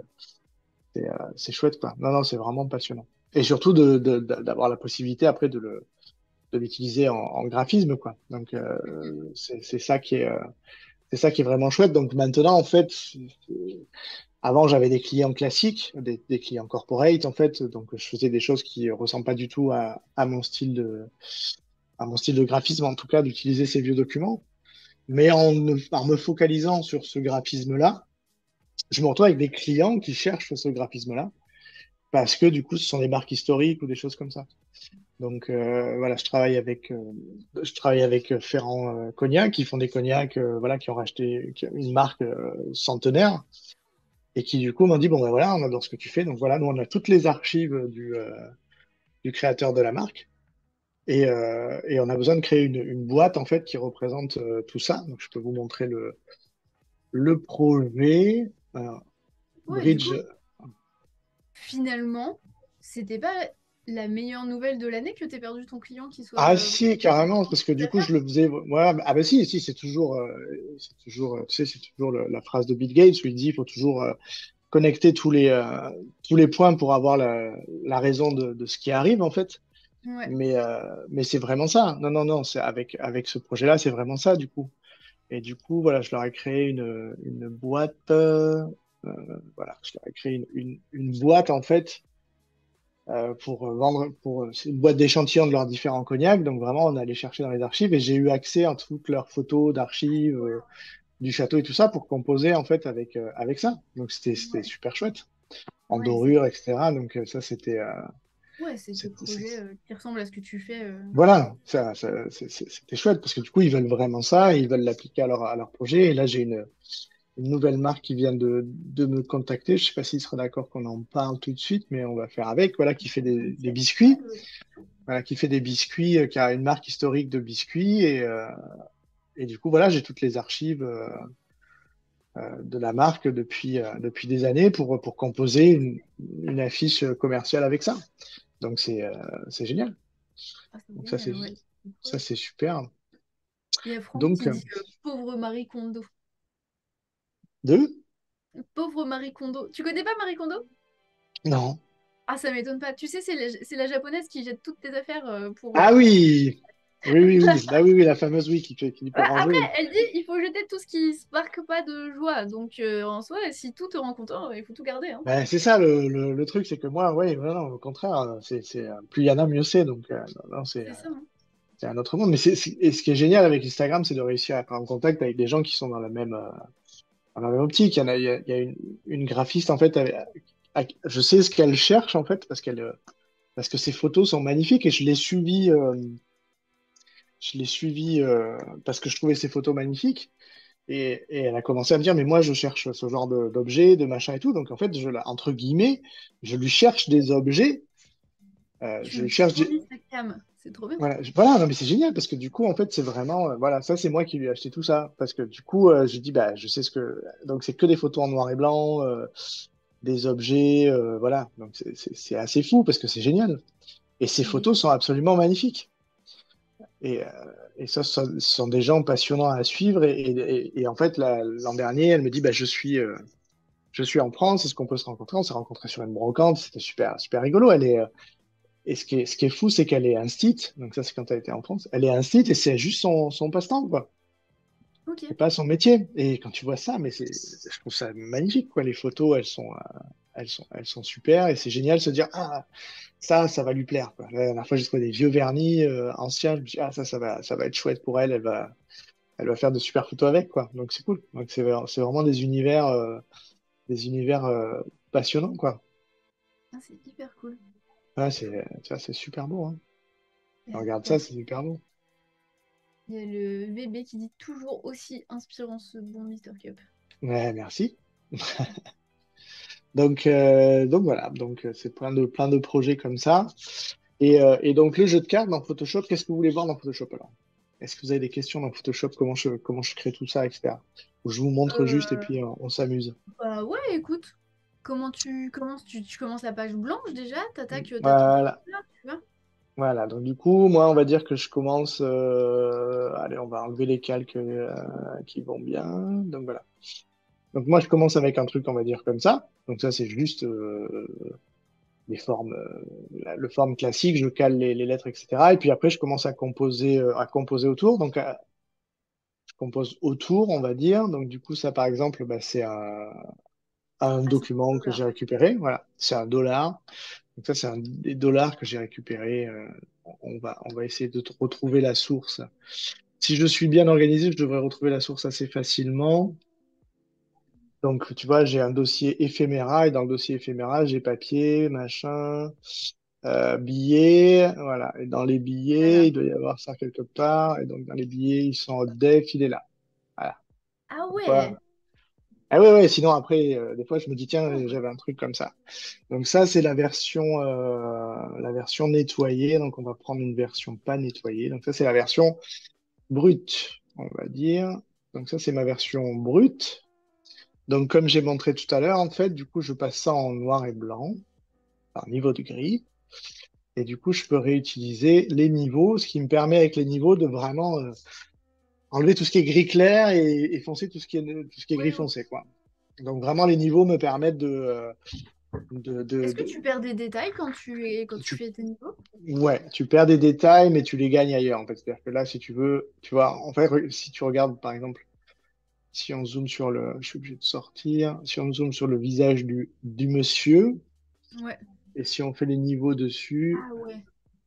c'est chouette, quoi. Non, non, c'est vraiment passionnant. Et surtout d'avoir la possibilité après de l'utiliser en graphisme, quoi. Donc, c'est ça qui est vraiment chouette. Donc maintenant, en fait, avant, j'avais des clients classiques, des clients corporate, en fait. Donc, je faisais des choses qui ressemblent pas du tout à mon style de graphisme, en tout cas, d'utiliser ces vieux documents. Mais en me focalisant sur ce graphisme-là, je me retrouve avec des clients qui cherchent ce graphisme-là parce que du coup, ce sont des marques historiques ou des choses comme ça. Donc voilà, je travaille avec Ferrand Cognac, qui font des cognacs, voilà, qui ont racheté une marque centenaire et qui du coup m'ont dit bon ben voilà, on adore ce que tu fais, donc voilà, nous on a toutes les archives du créateur de la marque. Et on a besoin de créer une boîte en fait qui représente tout ça. Donc je peux vous montrer le projet. Alors,
Ouais, du coup,
Bridge.
finalement, c'était pas la meilleure nouvelle de l'année que t'aies perdu ton client qui soit
Ah si, carrément, parce que du coup je
d'affaires.
le faisais. Ouais, ah ben si, si, c'est toujours, tu sais, c'est toujours la phrase de Bill Gates où il dit il faut toujours connecter tous les points pour avoir la raison de ce qui arrive en fait.
Ouais.
Mais c'est vraiment ça. Non, non, non, c'est avec ce projet-là, c'est vraiment ça, du coup. Et du coup, voilà, je leur ai créé une boîte. Voilà, je leur ai créé une boîte, en fait, pour vendre. C'est une boîte d'échantillons de leurs différents cognacs. Donc, vraiment, on allait chercher dans les archives et j'ai eu accès à toutes leurs photos d'archives du château et tout ça pour composer, en fait, avec ça. Donc, c'était
Ouais,
super chouette. En
ouais, c'est
dorure, etc. Donc, ça,
ouais, c'est des
c'était-
projets qui ressemblent à ce que tu fais.
voilà, c'était chouette parce que du coup, ils veulent vraiment ça, et ils veulent l'appliquer à leur projet. Et là, j'ai une nouvelle marque qui vient de me contacter. Je sais pas s'il sera d'accord qu'on en parle tout de suite, mais on va faire avec. Voilà, qui fait des
Ouais,
biscuits. Voilà, qui fait des biscuits, qui a une marque historique de biscuits. Et du coup, voilà, j'ai toutes les archives de la marque depuis des années pour composer une affiche commerciale avec ça. Donc, c'est génial.
ah, c'est
Donc,
génial, ouais. C'est
ça,
cool.
c'est super.
Il y a Franck
Donc,
qui dit pauvre Marie Kondo.
deux?
Pauvre Marie Kondo. Tu connais pas Marie Kondo?
Non.
Ah, ça m'étonne pas. Tu sais, c'est la japonaise qui jette toutes tes affaires pour.
Ah oui! Oui, oui, oui. Là, oui, oui, la fameuse oui qui dit
Ouais,
pour
après,
ranger.
elle dit il faut jeter tout ce qui sparque pas de joie. Donc, en soi, si tout te rend content, il faut tout garder, hein.
Ben, c'est ça le truc, c'est que moi, oui, non, non, au contraire, plus il y en a, mieux c'est. Donc, non, non,
C'est ça, hein.
c'est un autre monde. Mais et ce qui est génial avec Instagram, c'est de réussir à être en contact avec des gens qui sont dans la même optique. Il y a une graphiste, en fait, je sais ce qu'elle cherche, en fait, parce que ses photos sont magnifiques et je l'ai suivi parce que je trouvais ses photos magnifiques. Et elle a commencé à me dire, mais moi, je cherche ce genre d'objets, de machin et tout. Donc, en fait, entre guillemets, je lui cherche des objets. Je
Tu
lui cherche
fournis sa cam. C'est trop bien.
Voilà, voilà, non, mais c'est génial parce que du coup, en fait, c'est vraiment, voilà, ça, c'est moi qui lui ai acheté tout ça. Parce que du coup, j'ai dit, bah, je sais ce que. Donc, c'est que des photos en noir et blanc, des objets, voilà. Donc, c'est assez fou parce que c'est génial. Et ces
Il est
photos sont absolument magnifiques. Et, euh, et ça, ce sont des gens passionnants à suivre. Et en fait, l'an dernier, elle me dit, bah, je suis en France, est-ce qu'on peut se rencontrer? On s'est rencontrés sur une brocante, c'était super, super rigolo. Et ce qui est fou, c'est qu'elle est instite. Donc ça, c'est quand elle était en France. Elle est instite et c'est juste son passe-temps, quoi.
ok.
C'est pas son métier. Et quand tu vois ça, je trouve ça magnifique, quoi. Les photos, elles sont super et c'est génial de se dire, ah, ça va lui plaire, quoi. La dernière fois, j'ai trouvé des vieux vernis anciens. Je me dis, ah, ça va être chouette pour elle. Elle va faire de super photos avec, quoi. Donc c'est cool. Donc c'est vraiment des univers passionnants, quoi.
Ah, c'est hyper cool.
Ouais, ça, c'est super beau, hein.
Et
Regarde ça,
attends,
c'est super beau.
il y a le VB qui dit toujours aussi inspirant ce bon Mister Cup.
Ouais, merci. Donc voilà, donc c'est plein de projets comme ça. Et donc le jeu de cartes dans Photoshop, qu'est-ce que vous voulez voir dans Photoshop alors? Est-ce que vous avez des questions dans Photoshop, comment je crée tout ça, etc. Ou je vous montre juste et
Euh,
puis on s'amuse.
Bah ouais, écoute, comment tu commences? Tu commences la page blanche déjà, t'as ton truc
Voilà,
là, tu vois?
voilà. Donc du coup, moi, on va dire que je commence. Allez, on va enlever les calques qui vont bien. Donc voilà. Donc moi, je commence avec un truc, on va dire comme ça. Donc ça, c'est juste les formes, le forme classique, je cale les lettres, etc. Et puis après, je commence à composer autour. Donc, je compose autour, on va dire. Donc, du coup, ça, par exemple, bah, c'est un
Ah, c'est
document que j'ai
$1.
récupéré. Voilà, c'est un dollar. Donc, ça, c'est un des dollars que j'ai récupéré. On va essayer de retrouver la source. Si je suis bien organisé, je devrais retrouver la source assez facilement. Donc, tu vois, j'ai un dossier éphéméra et dans le dossier éphéméra, j'ai papier, machin. Billets, voilà. Et dans les billets,
Voilà.
il doit y avoir ça quelque part. Et donc, dans les billets, ils sont en def, il est là. Voilà.
Ah
Donc,
ouais,
ah ouais, ouais, sinon après, des fois, je me dis, tiens,
pauvre.
j'avais un truc comme ça. Donc, ça, c'est la version nettoyée. Donc, on va prendre une version pas nettoyée. Donc, ça, c'est la version brute, on va dire. Donc, ça, c'est ma version brute. Donc, comme j'ai montré tout à l'heure, en fait, du coup, je passe ça en noir et blanc, par niveau de gris. Et du coup, je peux réutiliser les niveaux, ce qui me permet avec les niveaux de vraiment enlever tout ce qui est gris clair et foncer tout ce qui est gris
Ouais, ouais.
foncé, quoi. Donc vraiment, les niveaux me permettent De, de,
Est-ce que
de-
tu perds des détails quand tu
tu,
fais tes niveaux?
ouais, tu perds des détails, mais tu les gagnes ailleurs, en fait. C'est-à-dire que là, si tu veux, tu vois, en fait, si tu regardes, par exemple, si on zoome sur le, je suis obligé de sortir, si on zoome sur le visage du monsieur,
Ouais.
et si on fait les niveaux dessus,
Ah ouais.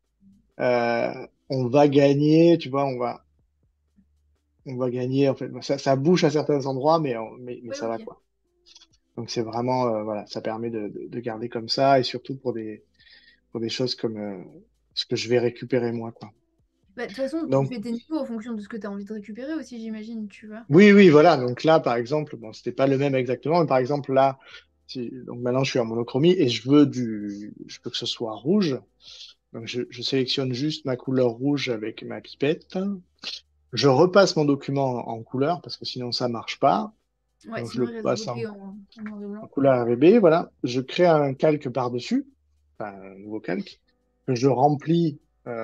on va gagner, tu vois, on va gagner, en fait, ça bouge à certains endroits, mais
Ouais,
ça va,
ok.
quoi. Donc c'est vraiment, voilà, ça permet de garder comme ça, et surtout pour des choses comme ce que je vais récupérer moi, quoi.
Bah, de toute façon, tu
Donc,
fais tes niveaux en fonction de ce que tu as envie de récupérer aussi, j'imagine, tu vois.
oui, oui, voilà. Donc là, par exemple, bon, c'était pas le même exactement, mais par exemple, là, donc maintenant je suis en monochromie et je veux que ce soit rouge. Donc je sélectionne juste ma couleur rouge avec ma pipette. Je repasse mon document en couleur parce que sinon ça marche pas.
Ouais,
Donc je
sinon
le
il reste
passe
bloqué en noir et
en
blanc.
couleur RGB, voilà. Je crée un calque par-dessus, enfin, un nouveau calque, que je remplis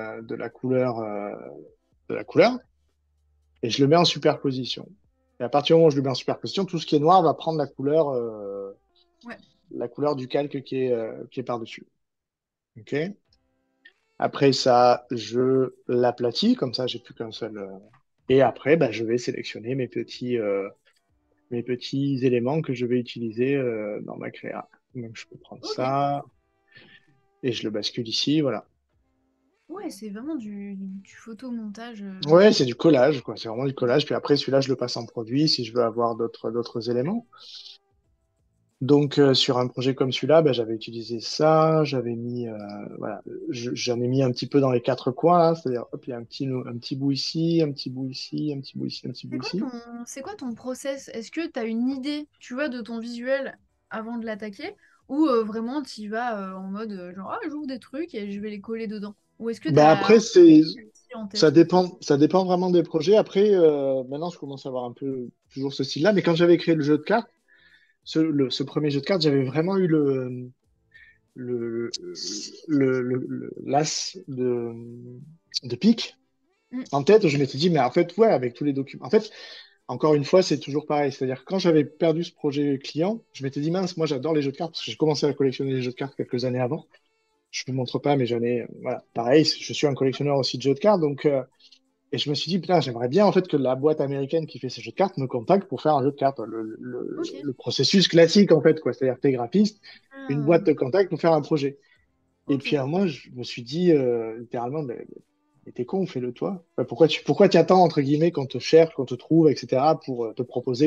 de la couleur et je le mets en superposition. Et à partir du moment où je le mets en superposition, tout ce qui est noir va prendre
Ouais,
la couleur du calque qui est par-dessus. OK? Après ça, je l'aplatis, comme ça, j'ai plus qu'un seul. Et après, bah, je vais sélectionner mes petits éléments que je vais utiliser dans ma créa. Donc, je peux prendre
ok.
ça et je le bascule ici, voilà.
Ouais, c'est vraiment du photomontage.
Ouais, c'est du collage, quoi. C'est vraiment du collage. Puis après, celui-là, je le passe en produit si je veux avoir d'autres éléments. Donc, sur un projet comme celui-là, ben, j'avais utilisé ça, j'avais mis, voilà, j'en ai mis un petit peu dans les quatre coins, là, c'est-à-dire, hop, il y a un petit bout ici, un petit bout ici, un petit bout ici, un petit bout ici.
C'est quoi ton process? Est-ce que tu as une idée, tu vois, de ton visuel avant de l'attaquer? Ou vraiment tu y vas en mode genre, ah, j'ouvre des trucs et je vais les coller dedans? Ou est-ce que tu
Ben
as
après,
en tête?
ça dépend vraiment des projets. Après, maintenant, je commence à avoir un peu toujours ce style-là, mais quand j'avais créé le jeu de cartes, ce premier jeu de cartes, j'avais vraiment eu le, l'as de pique
Mm.
en tête. Je m'étais dit, mais en fait, ouais, avec tous les documents. En fait, encore une fois, c'est toujours pareil. C'est-à-dire, quand j'avais perdu ce projet client, je m'étais dit, mince, moi, j'adore les jeux de cartes parce que j'ai commencé à collectionner les jeux de cartes quelques années avant. Je ne vous montre pas, mais j'en ai, voilà. Pareil, je suis un collectionneur aussi de jeux de cartes. Donc, et je me suis dit, putain, j'aimerais bien, en fait, que la boîte américaine qui fait ces jeux de cartes me contacte pour faire un jeu de cartes.
Ok.
Le processus classique, en fait, quoi. C'est-à-dire, t'es graphiste, une
Ah,
boîte te contacte pour faire un projet. Et
ok.
puis, moi, je me suis dit, littéralement, mais t'es con, fais-le toi. Enfin, pourquoi tu attends, entre guillemets, qu'on te cherche, qu'on te trouve, etc., pour te proposer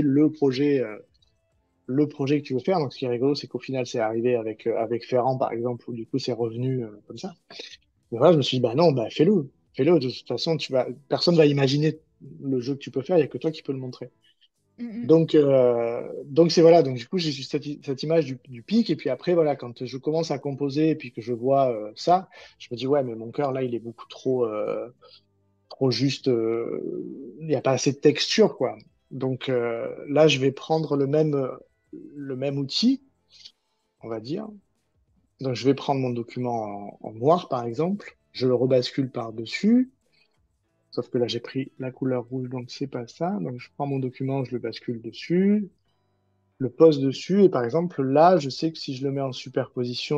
le projet que tu veux faire. Donc, ce qui est rigolo, c'est qu'au final, c'est arrivé avec Ferrand, par exemple, où du coup, c'est revenu comme ça. Mais voilà, je me suis dit, bah non, bah fais-le. Fais-le. De toute façon, personne va imaginer le jeu que tu peux faire, il n'y a que toi qui peux le montrer.
Mm, mm.
Donc c'est voilà. Donc, du coup, j'ai eu cette image du pic. Et puis après, voilà, quand je commence à composer et puis que je vois ça, je me dis, ouais, mais mon cœur, là, il est beaucoup trop juste. Il n'y a pas assez de texture, quoi. Donc là, je vais prendre le même outil, on va dire. Donc, je vais prendre mon document en noir, par exemple. Je le rebascule par-dessus. Sauf que là, j'ai pris la couleur rouge, donc c'est pas ça. Donc, je prends mon document, je le bascule dessus, je le pose dessus. Et par exemple, là, je sais que si je le mets en superposition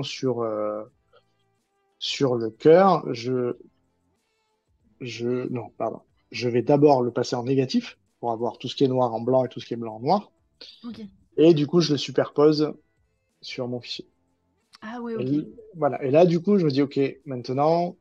sur le cœur, non, pardon. Je vais d'abord le passer en négatif pour avoir tout ce qui est noir en blanc et tout ce qui est blanc en noir.
Ok.
Et du coup, je le superpose sur mon fichier.
Ah ouais,
Et
ok.
voilà. Et là, du coup, je me dis, OK, maintenant,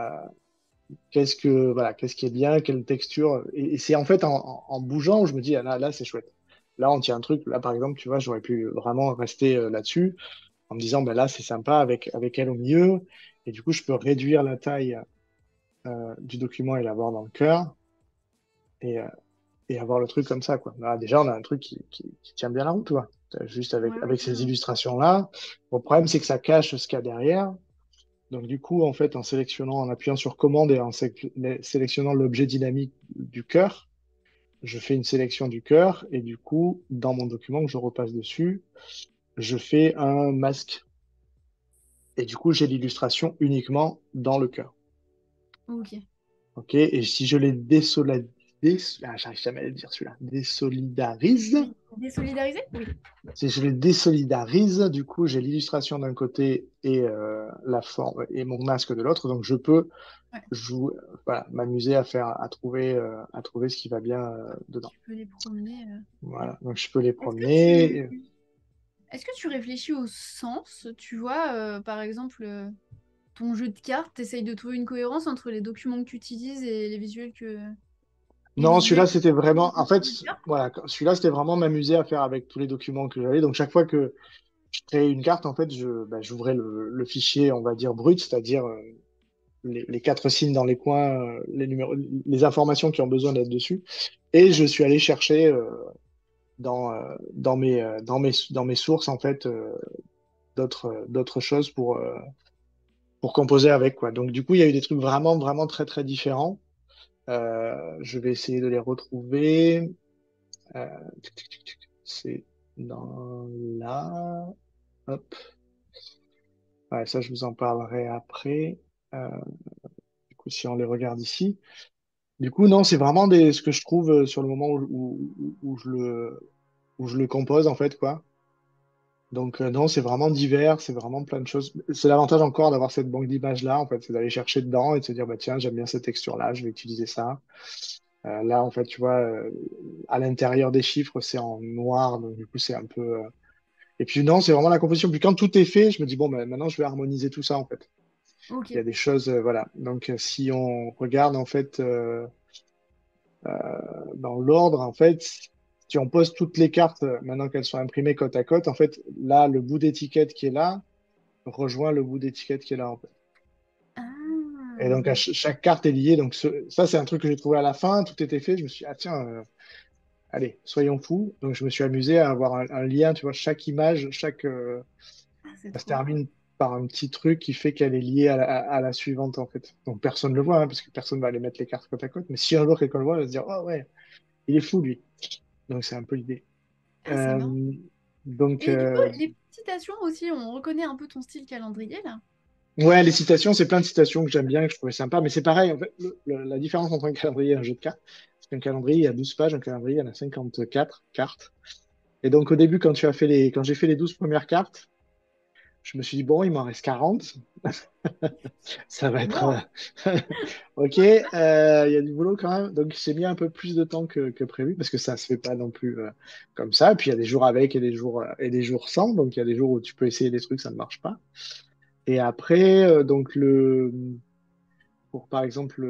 voilà, qu'est-ce qui est bien, quelle texture. Et c'est en fait en bougeant où je me dis, ah, là, c'est chouette. Là, on tient un truc. Là, par exemple, tu vois, j'aurais pu vraiment rester là-dessus en me disant, ben là, c'est sympa avec elle au milieu. Et du coup, je peux réduire la taille du document et l'avoir dans le cœur et, euh, et avoir le truc comme ça, quoi. Là, déjà, on a un truc qui tient bien la route, tu vois. Juste
Ouais, ouais,
avec ces
carrément.
illustrations-là. Bon, le problème, c'est que ça cache ce qu'il y a derrière. Donc du coup, en fait, en appuyant sur commande et sélectionnant l'objet dynamique du cœur, je fais une sélection du cœur et du coup, dans mon document que je repasse dessus, je fais un masque. Et du coup, j'ai l'illustration uniquement dans le cœur.
Ok.
OK? Et si je l'ai j'arrive jamais à le dire celui-là. Désolidarise.
Désolidariser? Oui.
Si je les désolidarise, du coup, j'ai l'illustration d'un côté et la forme et mon masque de l'autre. Donc, je peux
Ouais.
jouer, voilà, m'amuser à faire, à trouver ce qui va bien dedans.
Tu peux les promener.
Voilà. Donc, je peux les
Est-ce que tu
promener.
est-ce que tu réfléchis au sens? Tu vois, par exemple, ton jeu de cartes, tu essayes de trouver une cohérence entre les documents que tu utilises et les
Non,
visuels
celui-là,
que tu
c'était
utilises
vraiment,
dans
en
ton
fait,
jeu de cartes.
voilà, celui-là, c'était vraiment m'amuser à faire avec tous les documents que j'avais. Donc, chaque fois que je créais une carte, en fait, j'ouvrais le fichier, on va dire brut, c'est-à-dire les quatre signes dans les coins, les numéros, les informations qui ont besoin d'être dessus. Et
Ouais.
je suis allé chercher dans mes sources, en fait, d'autres choses pour composer avec, quoi. Donc, du coup, il y a eu des trucs vraiment, vraiment très, très différents. Je vais essayer de les retrouver. Euh, c'est dans là. Hop. Ouais, ça, je vous en parlerai après. Euh, du coup, si on les regarde ici. Du coup, non, c'est vraiment ce que je trouve sur le moment où je le compose, en fait, quoi. Donc, non, c'est vraiment divers, c'est vraiment plein de choses. C'est l'avantage encore d'avoir cette banque d'images-là, en fait, c'est d'aller chercher dedans et de se dire, bah, tiens, j'aime bien cette texture-là, je vais utiliser ça. Là, en fait, tu vois, à l'intérieur des chiffres, c'est en noir, donc du coup, c'est un peu. Et puis, non, c'est vraiment la composition. Puis, quand tout est fait, je me dis, bon, ben, maintenant, je vais harmoniser tout ça, en fait.
Ok.
Il y a des choses, voilà. Donc, si on regarde, en fait, dans l'ordre, en fait, si on pose toutes les cartes, maintenant qu'elles sont imprimées côte à côte, en fait, là, le bout d'étiquette qui est là rejoint le bout d'étiquette qui est là, en fait. Et donc,
Ah.
chaque carte est liée. Donc, ça, c'est un truc que j'ai trouvé à la fin. Tout était fait. Je me suis dit, ah, tiens, allez, soyons fous. Donc, je me suis amusé à avoir un lien, tu vois, chaque image,
Ah, c'est
ça se
trop cool.
termine par un petit truc qui fait qu'elle est liée à la suivante, en fait. Donc, personne ne le voit, hein, parce que personne va aller mettre les cartes côte à côte. Mais si un jour quelqu'un le voit, il va se dire, oh ouais, il est fou, lui. Donc, c'est un peu l'idée.
Ah, c'est marrant.
Euh, donc,
Et du coup, les petites citations aussi, on reconnaît un peu ton style calendrier là.
ouais, les citations, c'est plein de citations que j'aime bien, que je trouvais sympa. Mais c'est pareil, en fait, la différence entre un calendrier et un jeu de cartes, c'est qu'un calendrier, il y a 12 pages, un calendrier, il y en a 54 cartes. Et donc, au début, quand j'ai fait les 12 premières cartes, je me suis dit, bon, il m'en reste 40. Ça va être.
Wow.
Ok, il y a du boulot quand même. Donc, j'ai mis un peu plus de temps que prévu parce que ça se fait pas non plus comme ça. Et puis, il y a des jours avec et des jours sans. Donc, il y a des jours où tu peux essayer des trucs, ça ne marche pas. Et après, donc, pour par exemple,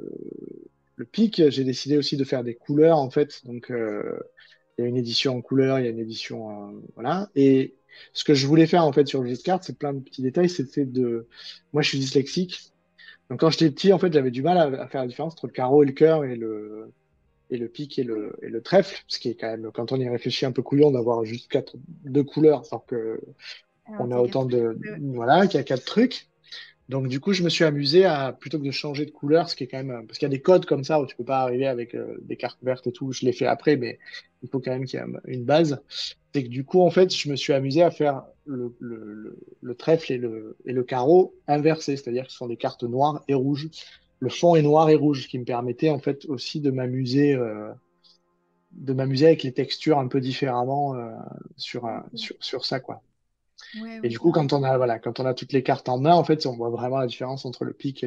le pic, j'ai décidé aussi de faire des couleurs en fait. Donc, il y a une édition en couleur, il y a une édition voilà. Et ce que je voulais faire en fait sur le jeu de cartes, c'est plein de petits détails. C'était de. Moi, je suis dyslexique. Donc quand j'étais petit, en fait, j'avais du mal à faire la différence entre le carreau et le cœur et le pic
Oui.
et le trèfle, ce qui est quand même, quand on y réfléchit, un peu couillon d'avoir juste deux couleurs, alors que
Alors
on a
qu'il y a quatre
autant
trucs.
de, voilà, qu'il y a quatre trucs. Donc du coup, je me suis amusé à, plutôt que de changer de couleur, ce qui est quand même, parce qu'il y a des codes comme ça où tu peux pas arriver avec des cartes vertes et tout, je l'ai fait après, mais il faut quand même qu'il y ait une base. C'est que du coup, en fait, je me suis amusé à faire le trèfle et le carreau inversé, c'est-à-dire que ce sont des cartes noires et rouges. Le fond est noir et rouge, ce qui me permettait en fait aussi de m'amuser avec les textures un peu différemment
Ok.
sur ça, quoi.
Ouais,
Et
ouais,
du
c'est
coup,
vrai.
voilà, quand on a toutes les cartes en main, en fait, on voit vraiment la différence entre le pic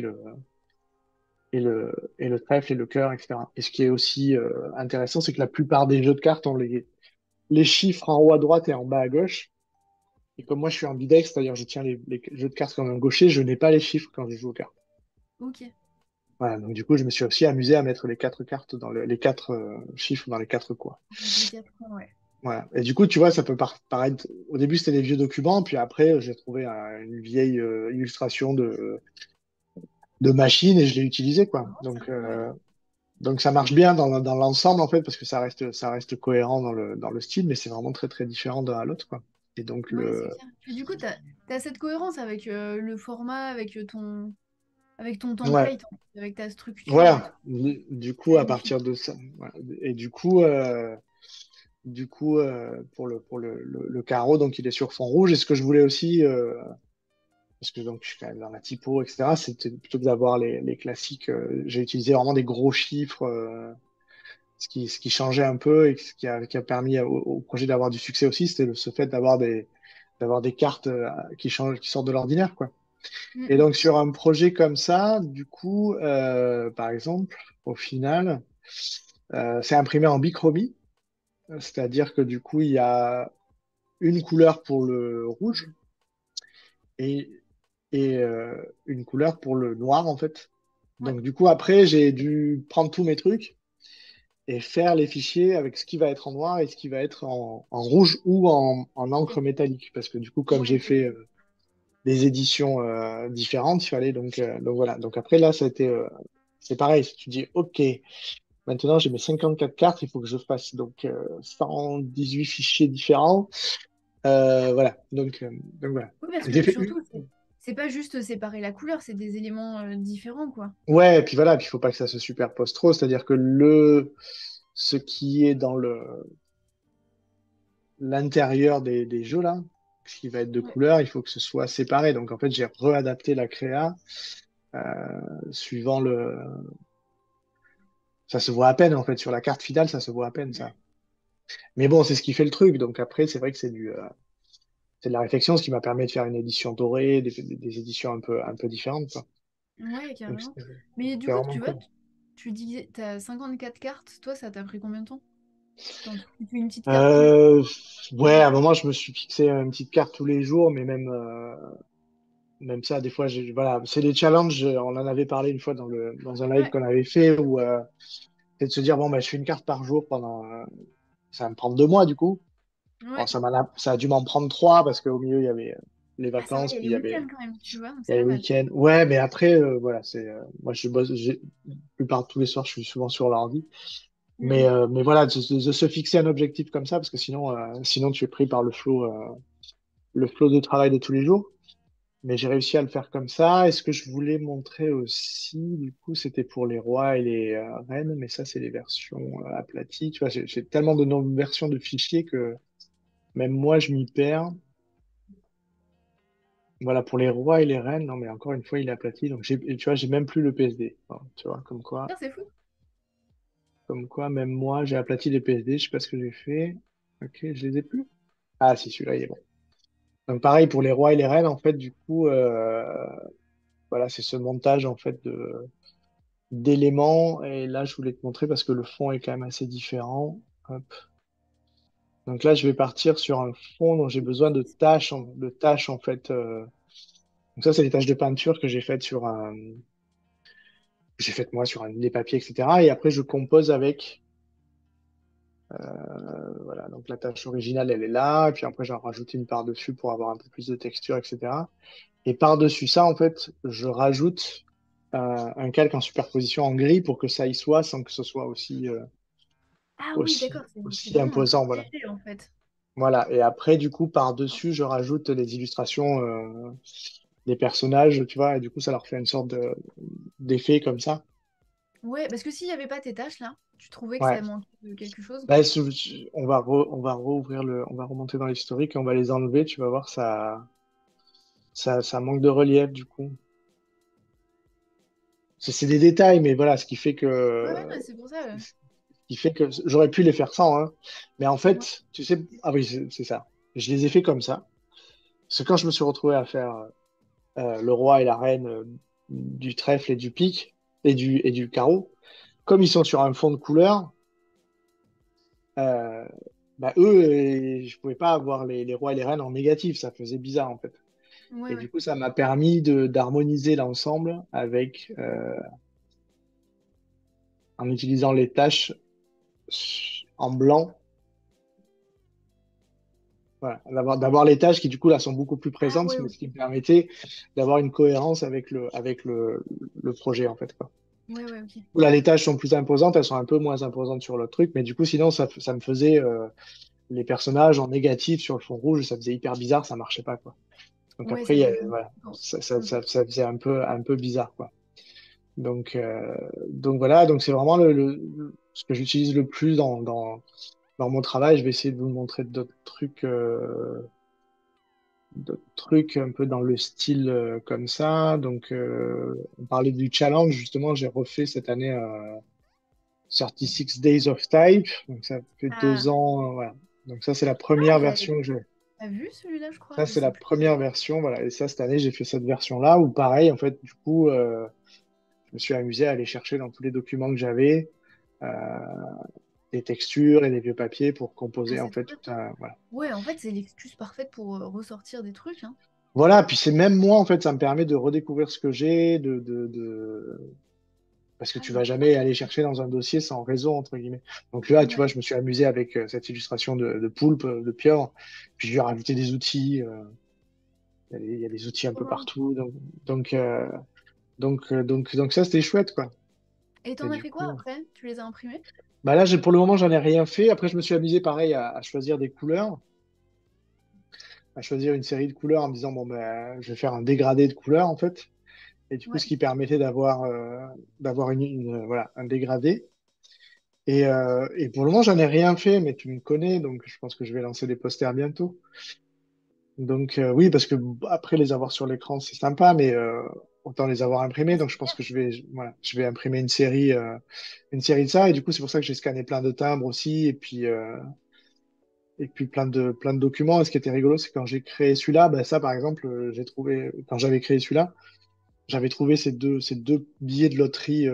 et le trèfle et le cœur, etc. Et ce qui est aussi intéressant, c'est que la plupart des jeux de cartes ont les chiffres en haut à droite et en bas à gauche. Et comme moi, je suis ambidex, c'est-à-dire je tiens les jeux de cartes comme un gaucher, je n'ai pas les chiffres quand je joue aux cartes.
Ok.
Voilà, donc du coup, je me suis aussi amusé à mettre les quatre cartes les quatre chiffres dans les quatre coins.
Avec les quatre points, ouais.
Voilà. Et du coup, tu vois, ça peut paraître. Au début, c'était des vieux documents, puis après, j'ai trouvé une vieille illustration de machine et je l'ai utilisée, quoi.
Marrant, ça. Ouais.
Donc ça marche bien dans l'ensemble, en fait, parce que ça reste cohérent dans le style, mais c'est vraiment très, très différent d'un à l'autre, quoi. Et donc,
Ouais, c'est clair. Puis du coup, t'as cette cohérence avec le format, avec ton
ouais,
template, en fait, avec ta structure et tout.
voilà. Du coup,
Ça
à
unifie.
partir de ça, voilà. Et du coup, pour le carreau, donc il est sur fond rouge. Et ce que je voulais aussi, parce que donc je suis quand même dans la typo, etc., c'était plutôt que d'avoir les classiques, j'ai utilisé vraiment des gros chiffres. ce qui changeait un peu et qui a permis au projet d'avoir du succès aussi, c'était ce fait d'avoir des cartes qui changent, qui sortent de l'ordinaire, quoi.
Mm,
Et
mm.
donc, sur un projet comme ça, du coup, par exemple, au final, c'est imprimé en bichromie, c'est-à-dire que du coup, il y a une couleur pour le rouge et, et une couleur pour le noir, en fait.
Ouais,
Donc, du coup, après, j'ai dû prendre tous mes trucs et faire les fichiers avec ce qui va être en noir et ce qui va être en rouge ou en encre
ok.
métallique. Parce que du coup, comme
Ouais,
j'ai
ok,
fait
ok.
des éditions différentes, il fallait donc voilà. Donc après, là, ça a été, c'est pareil. Si tu dis, OK, maintenant j'ai mes 54 cartes, il faut que je fasse donc 118 fichiers différents. Voilà. Donc voilà.
Oui, parce
J'ai
que
fait
surtout, c'est pas juste séparer la couleur, c'est des éléments différents, quoi.
Ouais, et puis voilà, puis il faut pas que ça se superpose trop, c'est-à-dire que ce qui est dans l'intérieur des jeux là, ce qui va être de
Ouais.
couleur, il faut que ce soit séparé. Donc en fait, j'ai réadapté la créa euh, suivant le. Ça se voit à peine en fait sur la carte finale, ça se voit à peine ça. Mais bon, c'est ce qui fait le truc. Donc après, c'est vrai que c'est de la réflexion, ce qui m'a permis de faire une édition dorée, des éditions un peu différentes, quoi.
Ouais,
Donc
carrément. Mais du
c'était
coup,
vraiment
tu vois,
cool.
tu dis, t'as 54 cartes, toi, ça t'a pris combien de temps? Quand tu fais une petite carte tous les
Euh,
jours.
ouais, à un moment, je me suis fixé une petite carte tous les jours, mais même ça, des fois, voilà, c'est des challenges. On en avait parlé une fois dans un live
Ouais,
qu'on avait fait où c'est de se dire, bon, bah, je fais une carte par jour pendant, ça va me prendre 2 mois, du coup. Bon,
ouais.
ça a dû m'en prendre 3 parce qu'au milieu, il y avait les
Ah, ça va, il
vacances,
y a
puis
les week-ends quand même, tu vois, donc
il y
c'est
a les
pas mal.
week-ends. Ouais, mais après, voilà, moi, je bosse, la plupart de tous les soirs, je suis souvent sur l'ordi.
Mm, mm.
Mais voilà, de se fixer un objectif comme ça, parce que sinon tu es pris par le flot de travail de tous les jours. Mais j'ai réussi à le faire comme ça. Et ce que je voulais montrer aussi, du coup, c'était pour les rois et les reines, mais ça, c'est les versions aplaties. Tu vois, j'ai tellement de versions de fichiers que même moi, je m'y perds. Voilà, pour les rois et les reines, non, mais encore une fois, il est aplati. Donc, tu vois, j'ai même plus le PSD. Enfin, tu vois,
Ah, c'est fou.
comme quoi, même moi, j'ai aplati les PSD. Je sais pas ce que j'ai fait. Ok, je les ai plus. Ah, si, celui-là, il est bon. Donc, pareil pour les rois et les reines, en fait, du coup, voilà, c'est ce montage, en fait, d'éléments. Et là, je voulais te montrer parce que le fond est quand même assez différent. Hop. Donc là, je vais partir sur un fond dont j'ai besoin de tâches, en fait. Donc ça, c'est des tâches de peinture que j'ai faites moi sur des papiers, etc. Et après, je compose avec. Voilà, donc la tâche originale, elle est là. Et puis après, j'en rajoute une par-dessus pour avoir un peu plus de texture, etc. Et par-dessus ça, en fait, je rajoute un calque en superposition en gris pour que ça y soit sans que ce soit
Ah oui, d'accord, c'est
aussi
vraiment
imposant. Voilà.
léger en fait.
Voilà. Et après, du coup, par-dessus, je rajoute les illustrations des personnages, tu vois, et du coup, ça leur fait une sorte d'effet comme ça.
Ouais, parce que s'il n'y avait pas tes tâches là, tu trouvais que ça
Ouais.
manquait de quelque chose?
Bah, on va on va remonter dans l'historique et on va les enlever. Tu vas voir, ça manque de relief, du coup. C'est des détails, mais voilà,
Ouais, ouais, c'est pour ça.
ce qui fait que j'aurais pu les faire sans, hein. Mais en
Ouais.
fait, tu sais, ah oui, c'est ça. Je les ai fait comme ça. Parce que quand je me suis retrouvé à faire le roi et la reine du trèfle et du pic et du carreau, comme ils sont sur un fond de couleur, euh, bah eux, je pouvais pas avoir les rois et les reines en négatif, ça faisait bizarre en fait.
Ouais,
Et
ouais.
du coup, ça m'a permis d'harmoniser l'ensemble avec en utilisant les tâches en blanc. Voilà, d'avoir les tâches qui du coup là sont beaucoup plus
Ah
présentes,
ouais,
mais
ok.
ce qui me permettait d'avoir une cohérence avec le projet en fait, quoi.
Ouais, ouais, ok.
Là, les tâches sont plus imposantes, elles sont un peu moins imposantes sur l'autre truc, mais du coup, sinon, ça me faisait les personnages en négatif sur le fond rouge, ça faisait hyper bizarre, ça marchait pas, quoi. Donc
Ouais,
après,
ça faisait comme...
voilà,
bon, ok.
ça faisait un peu bizarre, quoi. Donc voilà, donc c'est vraiment ce que j'utilise le plus dans mon travail. Je vais essayer de vous montrer d'autres trucs un peu dans le style comme ça. Donc, on parlait du challenge, justement, j'ai refait cette année 36 Days of Type. Donc ça fait
Ah,
2 ans. Voilà. Donc ça, c'est la première
j'avais
version que j'ai.
pas vu celui-là, je crois.
Ça,
Je
c'est
sais
la
plus.
première version. Voilà. Et ça, cette année, j'ai fait cette version-là où, pareil, en fait, du coup, je me suis amusé à aller chercher dans tous les documents que j'avais euh, des textures et des vieux papiers pour
Ah,
composer, en
c'est
fait,
trop bien.
tout un. Voilà.
Ouais, en fait, c'est l'excuse parfaite pour ressortir des trucs, hein.
Voilà. Puis c'est même moi, en fait, ça me permet de redécouvrir ce que j'ai, parce que
Ah,
tu
c'est
vas
trop bien.
jamais aller chercher dans un dossier sans raison, entre guillemets. Donc là, tu
Ouais.
vois, je me suis amusé avec cette illustration de poulpe, de pieuvre, puis je lui ai rajouté des outils. Il y a des outils un
Trop
peu
bien.
partout. Donc, donc ça, c'était chouette, quoi.
Et
Et
t'en as
du
fait quoi
coup,
après? Tu les as imprimés?
bah là, pour le moment, j'en ai rien fait. Après, je me suis amusé, pareil, à choisir des couleurs, à choisir une série de couleurs en me disant, bon, ben, je vais faire un dégradé de couleurs, en fait. Et du coup,
Ouais.
ce qui permettait d'avoir voilà, un dégradé. Et pour le moment, j'en ai rien fait, mais tu me connais, donc je pense que je vais lancer des posters bientôt. Donc oui, parce que après les avoir sur l'écran, c'est sympa, mais autant les avoir imprimés.
Ah,
Donc
c'est
je pense
clair.
que voilà, je vais imprimer une série de ça. Et du coup, c'est pour ça que j'ai scanné plein de timbres aussi, et puis plein de documents. Et ce qui était rigolo, c'est quand j'ai créé celui-là, ben ça, par exemple, j'ai trouvé quand j'avais créé celui-là, j'avais trouvé ces deux billets de loterie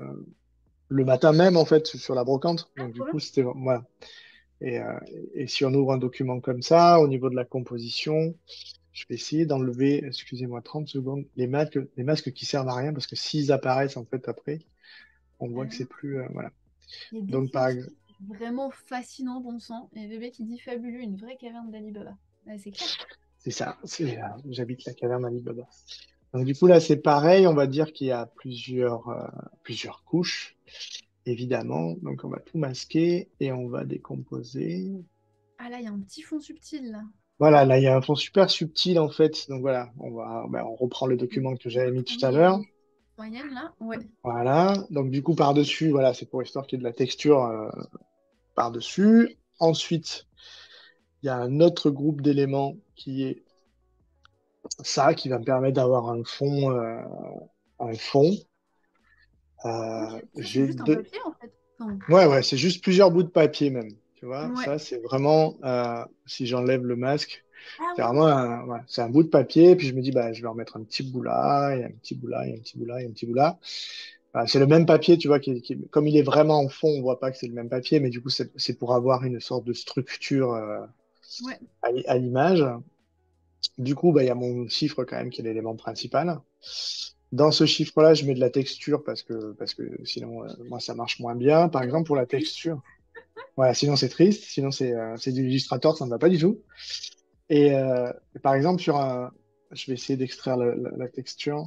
le matin même en fait sur la brocante.
Ah,
Donc du
trop
coup,
bien.
c'était voilà. Et, euh, et si on ouvre un document comme ça, au niveau de la composition, je vais essayer d'enlever, excusez-moi, 30 secondes, les masques qui servent à rien, parce que s'ils apparaissent en fait après, on voit que c'est
Ah,
plus. Voilà.
il y a
Donc,
Delphine qui dit vraiment fascinant, bon sang. Et bébé qui dit fabuleux, une vraie caverne d'Ali Baba. Ouais, c'est clair.
c'est ça. J'habite la caverne Alibaba. Donc, du coup, là, c'est pareil. On va dire qu'il y a plusieurs couches, évidemment. Donc, on va tout masquer et on va décomposer.
Ah là, il y a un petit fond subtil là.
Voilà, là, il y a un fond super subtil en fait. Donc voilà, on reprend le
J'ai
document que j'avais
beaucoup
mis tout
trouvé
à l'heure.
les moyennes là. Ouais.
Voilà, donc du coup par-dessus, voilà, c'est pour histoire qu'il y ait de la texture par-dessus. Ensuite, il y a un autre groupe d'éléments qui est ça, qui va me permettre d'avoir un fond. Un fond.
Ok. Ça, c'est
J'ai
juste un
deux.
papier en fait. Enfin,
Ouais, ouais, c'est juste plusieurs bouts de papier même. Tu vois,
ouais.
ça c'est vraiment, si j'enlève le masque,
Ah
c'est
oui,
vraiment
ok.
voilà, c'est un bout de papier. Puis je me dis, bah, je vais en mettre un petit bout là, et un petit bout là, et un petit bout là, et un petit bout là. Voilà, c'est le même papier, tu vois, comme il est vraiment en fond, on voit pas que c'est le même papier, mais du coup, c'est pour avoir une sorte de structure
Ouais.
à l'image. Du coup, bah, il y a mon chiffre quand même qui est l'élément principal. Dans ce chiffre-là, je mets de la texture parce que sinon, moi, ça marche moins bien. Par
Sinon,
exemple, pour
c'est
la
triste.
texture. Voilà, sinon c'est triste, sinon c'est du Illustrator, ça ne va pas du tout. Et par exemple, je vais essayer d'extraire la texture.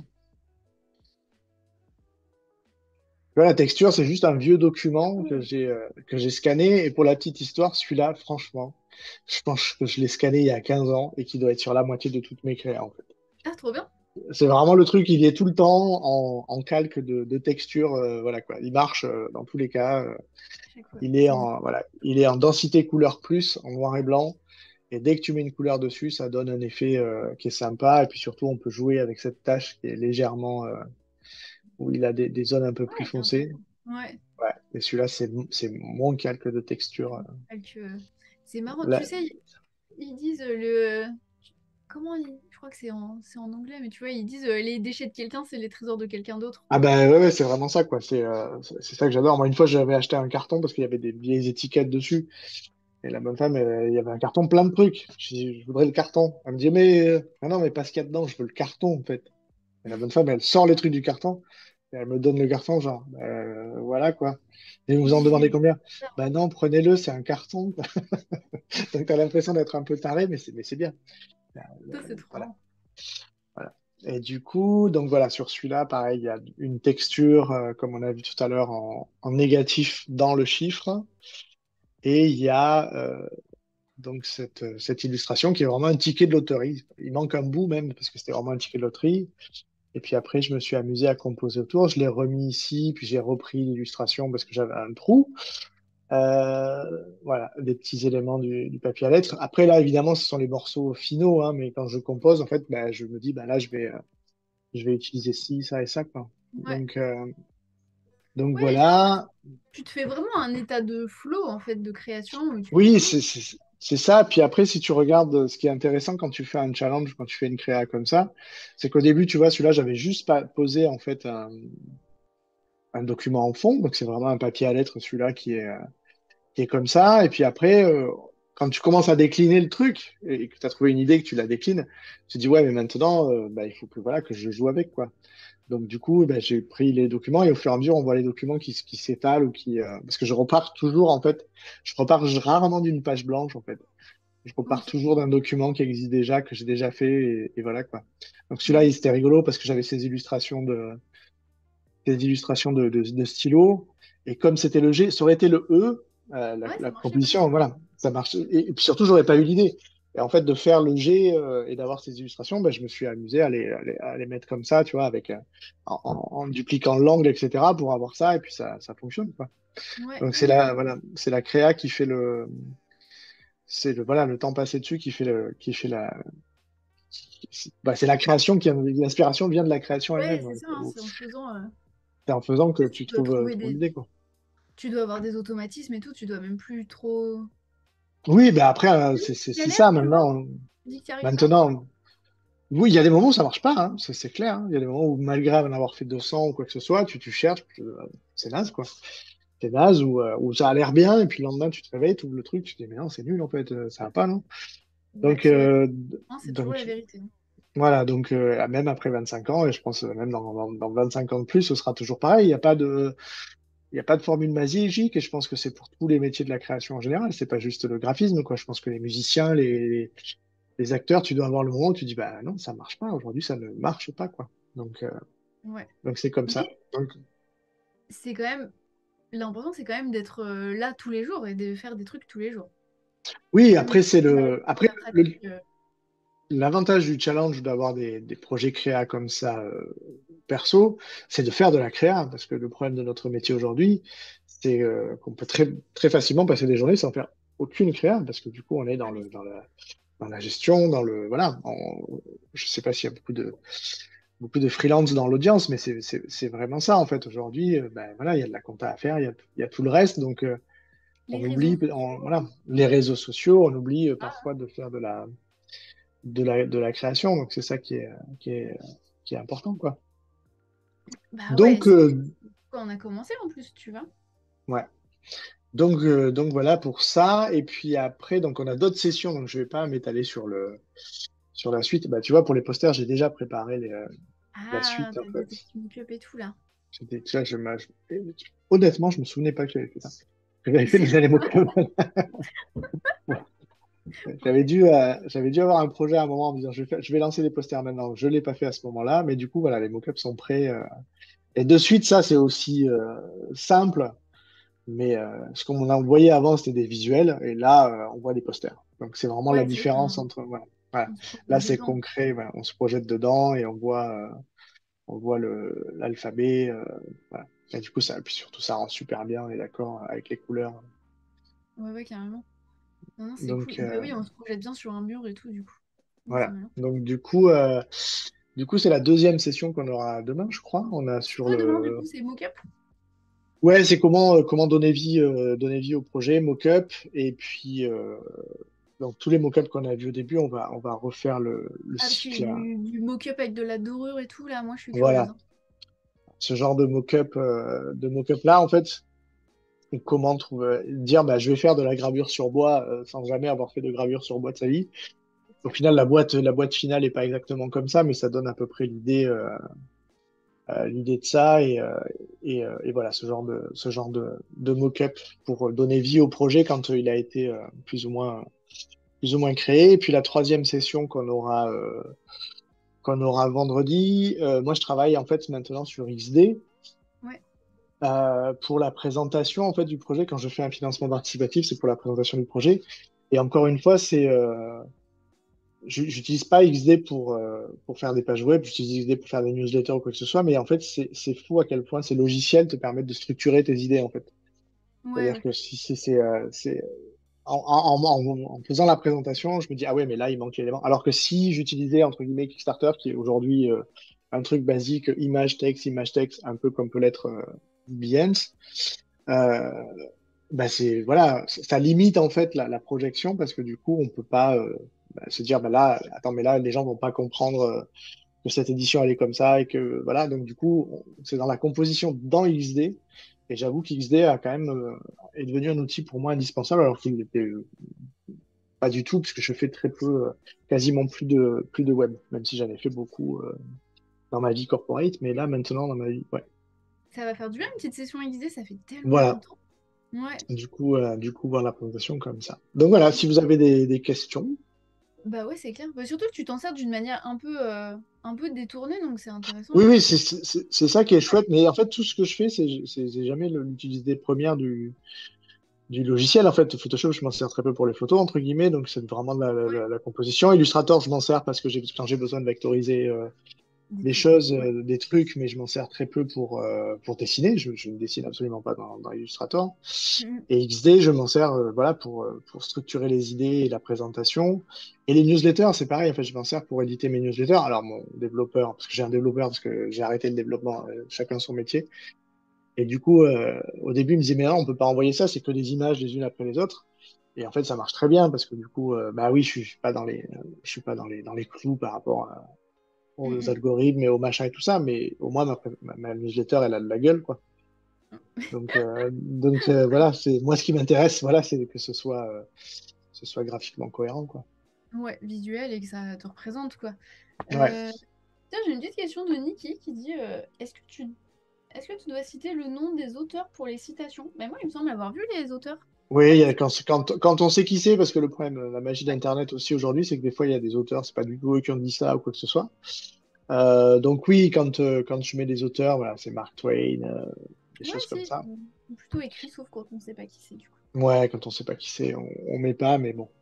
Tu vois, la texture, c'est juste un vieux document que j'ai scanné. Et pour la petite histoire, celui-là, franchement, je pense que je l'ai scanné il y a 15 ans et qui doit être sur la moitié de toutes mes créas, en fait.
Ah, trop bien.
C'est vraiment le truc, il y est tout le temps en calque de texture. Voilà quoi. Il marche dans tous les cas.
À chaque fois.
Il est en densité couleur plus, en noir et blanc. Et dès que tu mets une couleur dessus, ça donne un effet qui est sympa. Et puis surtout, on peut jouer avec cette tache qui est légèrement, où il a des zones un peu plus
Ouais, c'est
foncées.
intéressant. Ouais.
Ouais. Et celui-là, c'est mon calque de texture.
C'est marrant. Tu
Là.
sais, ils disent comment je crois que c'est en anglais, mais tu vois, ils disent les déchets de quelqu'un, c'est les trésors de quelqu'un d'autre.
Ah ben ouais, ouais, c'est vraiment ça, quoi. C'est ça que j'adore. Moi, une fois, j'avais acheté un carton parce qu'il y avait des vieilles étiquettes dessus. Et la bonne femme, il y avait un carton plein de trucs. Je dis, je voudrais le carton. Elle me dit, mais ah non, mais pas ce qu'il y a dedans, je veux le carton, en fait. Et la bonne femme, elle sort les trucs du carton, et elle me donne le carton, genre, voilà quoi. Et vous en demandez combien? Ben non, prenez-le, c'est un carton. Donc t'as l'impression d'être un peu taré, mais c'est bien.
Ça, c'est trop
Voilà,
marrant.
voilà. Et du coup, donc voilà, sur celui-là, pareil, il y a une texture, comme on a vu tout à l'heure, en négatif dans le chiffre. Et il y a donc cette illustration qui est vraiment un ticket de loterie. Il manque un bout même, parce que c'était vraiment un ticket de loterie. Et puis après, je me suis amusé à composer autour. Je l'ai remis ici, puis j'ai repris l'illustration parce que j'avais un trou. Voilà, des petits éléments du papier à lettres. Après, là, évidemment, ce sont les morceaux finaux, hein, mais quand je compose, en fait, ben, je me dis, ben, là, je vais utiliser ci, ça et ça, quoi.
Ouais.
Donc, Donc
Ouais, et du coup,
voilà.
tu te fais vraiment un état de flow, en fait, de création, où tu fais
Oui,
vraiment...
c'est ça. Puis après, si tu regardes ce qui est intéressant quand tu fais un challenge, quand tu fais une créa comme ça, c'est qu'au début, tu vois, celui-là, j'avais juste pas posé en fait un document en fond. Donc c'est vraiment un papier à lettres, celui-là qui est comme ça. Et puis après, quand tu commences à décliner le truc et que tu as trouvé une idée, que tu la déclines, tu te dis, ouais, mais maintenant, bah, il faut que, voilà, que je joue avec, quoi. Donc, du coup, bah, j'ai pris les documents et au fur et à mesure, on voit les documents qui s'étalent ou qui, parce que je repars toujours, en fait, je repars rarement d'une page blanche, en fait. Je repars
Ok,
toujours d'un document qui existe déjà, que j'ai déjà fait et voilà, quoi. Donc, celui-là,
ouais.
c'était rigolo parce que j'avais ces illustrations de stylo. Et comme c'était le G, ça aurait été le E,
Ouais, ça
la
marchait pas du
proposition,
tout.
voilà, ça marche. Et puis surtout, j'aurais pas eu l'idée. Et en fait, de faire le G et d'avoir ces illustrations, ben, je me suis amusé à les mettre comme ça, tu vois, avec, en dupliquant l'angle, etc., pour avoir ça, et puis ça fonctionne, quoi.
Ouais,
Donc
ouais, non, mais...
voilà, c'est la créa qui fait c'est voilà, le temps passé dessus qui fait bah, c'est la création l'inspiration vient de la création
Ouais,
elle-même.
c'est ça, hein, c'est en faisant...
C'est en faisant que
tu
tu
dois trouver
trouves
des...
l'idée, quoi.
Tu dois avoir des automatismes et tout, tu dois même plus trop...
Oui, ben après, c'est
Galère,
ça
tu vois?
maintenant.
Tu dis que tu n'y arrives pas?
Maintenant, oui, il y a des moments où ça marche pas, hein, c'est clair, hein. Il y a des moments où, malgré en avoir fait 200 ou quoi que ce soit, tu cherches, c'est naze, quoi. C'est naze ou ça a l'air bien, et puis le lendemain, tu te réveilles, tu ouvres le truc, tu te dis, mais non, c'est nul, en fait, ça va pas, non?
Ouais,
Donc,
c'est vrai. Non, c'est toujours la
donc
vérité.
voilà, donc même après 25 ans, et je pense même dans 25 ans de plus, ce sera toujours pareil. Il y a pas de formule magique, et je pense que c'est pour tous les métiers de la création en général. C'est pas juste le graphisme, quoi. Je pense que les musiciens, les acteurs, tu dois avoir le moment où tu dis, bah non, ça marche pas. Aujourd'hui, ça ne marche pas, quoi.
Ouais.
Donc c'est comme ça.
Mais
Donc,
c'est quand même... L'important, c'est quand même d'être là tous les jours et de faire des trucs tous les jours.
oui,
Même
après,
si
après,
la pratique...
l'avantage du challenge d'avoir des projets créa comme ça, perso, c'est de faire de la créa. Parce que le problème de notre métier aujourd'hui, c'est qu'on peut très facilement passer des journées sans faire aucune créa. Parce que du coup, on est
Ah, mais
dans la gestion, voilà. Je sais pas s'il y a beaucoup de freelance dans l'audience, mais c'est vraiment ça, en fait. Aujourd'hui, ben, voilà, il y a de la compta à faire, il y a tout le reste. Donc,
les
on
réseaux
oublie,
sociaux...
voilà, les réseaux sociaux, on oublie
Ah,
parfois de faire de la création. Donc, c'est ça qui est, qui est important, quoi.
bah ouais,
Donc,
c'est quand on a commencé en plus, tu vois.
ouais. Donc voilà pour ça. Et puis après, donc on a d'autres sessions, donc je vais pas m'étaler sur la suite. Bah, tu vois, pour les posters, j'ai déjà préparé la
Ah,
suite, en
t'as des
fait.
petits mock-up et tout là.
Tu vois, honnêtement, je me souvenais pas que j'avais fait ça. Que j'avais fait
C'est
déjà les
vrai.
mock-ups. J'avais dû avoir un projet à un moment en me disant je vais lancer des posters maintenant. Je l'ai pas fait à ce moment-là, mais du coup, voilà, les mock-ups sont prêts. Et de suite, ça, c'est aussi simple, mais ce qu'on a envoyé avant, c'était des visuels, et là, on voit des posters. Donc, c'est vraiment la
Ouais, c'est ça,
différence entre. Voilà, voilà.
on se projette
Là, c'est
dedans.
concret, voilà, on se projette dedans et on voit l'alphabet. Voilà. Et du coup, puis surtout, ça rend super bien, on est d'accord, avec les couleurs.
Ouais, ouais, carrément. Non, non, c'est cool.
Donc,
Bah oui, on se projette bien sur un mur et tout, du coup. Non, c'est
voilà.
malin.
Donc, du coup, c'est la deuxième session qu'on aura demain, je crois. On a
C'est
sur
quoi demain, du
le.
coup? C'est mock-up?
Ouais, c'est comment donner vie au projet, mock-up, et puis donc tous les mock-ups qu'on a vus au début, on va refaire le
Ah, parce qu'il y a
cycle.
du mock-up avec de la dorure et tout, là. Moi, je suis curieuse,
Voilà,
hein.
ce genre de mock-up là, en fait, comment dire, bah, je vais faire de la gravure sur bois sans jamais avoir fait de gravure sur bois de sa vie. Au final, la boîte finale est pas exactement comme ça, mais ça donne à peu près l'idée de ça et voilà ce genre de mock-up pour donner vie au projet quand il a été plus ou moins créé. Et puis la troisième session qu'on aura vendredi, moi je travaille en fait maintenant sur XD
Ouais.
pour la présentation en fait du projet. Quand je fais un financement participatif, c'est pour la présentation du projet. Et encore une fois, j'utilise pas XD pour faire des pages web, j'utilise XD pour faire des newsletters ou quoi que ce soit, mais en fait, c'est fou à quel point ces logiciels te permettent de structurer tes idées, en fait.
Ouais,
C'est-à-dire
ouais.
que si c'est en faisant la présentation, je me dis, ah ouais, mais là, il manque l'élément. Alors que si j'utilisais, entre guillemets, Kickstarter, qui est aujourd'hui un truc basique, image, texte, un peu comme peut l'être Behance, euh, bah c'est voilà, ça limite en fait la projection parce que du coup on peut pas se dire bah là attends mais là les gens vont pas comprendre que cette édition elle est comme ça et que voilà donc du coup c'est dans la composition dans XD et j'avoue qu'XD a quand même est devenu un outil pour moi indispensable alors qu'il n'était pas du tout parce que je fais très peu quasiment plus de web même si j'en ai fait beaucoup dans ma vie corporate mais là maintenant dans ma vie ouais
Ça va faire du bien, une petite session aiguisée, ça fait tellement
voilà.
longtemps. Ouais.
Du coup, voir la présentation comme ça. Donc voilà, si vous avez des questions.
Bah ouais, c'est clair. Bah, surtout que tu t'en sers d'une manière un peu détournée, donc c'est intéressant
Oui,
de
oui,
voir que...
c'est ça qui est chouette. Mais en fait, tout ce que je fais, c'est jamais l'utilité première du logiciel. En fait, Photoshop, je m'en sers très peu pour les photos, entre guillemets. Donc, c'est vraiment de
Ouais,
la composition. Illustrator, je m'en sers parce que quand j'ai besoin de vectoriser
des
des
trucs.
choses,
Ouais.
des trucs, mais je m'en sers très peu pour dessiner. Je ne dessine absolument pas dans Illustrator.
Mhm.
Et XD, je m'en sers voilà, pour structurer les idées et la présentation. Et les newsletters, c'est pareil, en fait, je m'en sers pour éditer mes newsletters. Alors, mon développeur, parce que j'ai un développeur, parce que j'ai arrêté le développement, chacun son métier. Et du coup, au début, il me disait, mais non, on peut pas envoyer ça, c'est que des images les unes après les autres. Et en fait, ça marche très bien parce que du coup, bah oui, je suis pas je suis pas dans les clous par rapport aux
Mhm.
algorithmes et aux machins et tout ça, mais au moins ma newsletter, elle a de la gueule, quoi. Donc
Ouais.
voilà, c'est moi ce qui m'intéresse, voilà, c'est que ce soit graphiquement cohérent, quoi.
Ouais, visuel et que ça te représente, quoi.
Ouais.
Euh, Tiens, j'ai une petite question de Niki qui dit est-ce que tu dois citer le nom des auteurs pour les citations? Ben moi, il me semble avoir vu les auteurs.
Oui,
Ouais, c'est...
quand on sait qui c'est, parce que le problème, la magie
Ouais,
d'Internet aussi aujourd'hui, c'est que des fois, il y a des auteurs, c'est pas du tout eux qui ont dit ça ou quoi que ce soit. Donc oui, quand je mets des auteurs, voilà, c'est Mark Twain, des
ouais,
choses comme
si.
ça.
Plutôt écrit, sauf quand on ne sait pas qui c'est, du coup.
Ouais, quand on sait pas qui c'est, on met pas, mais bon.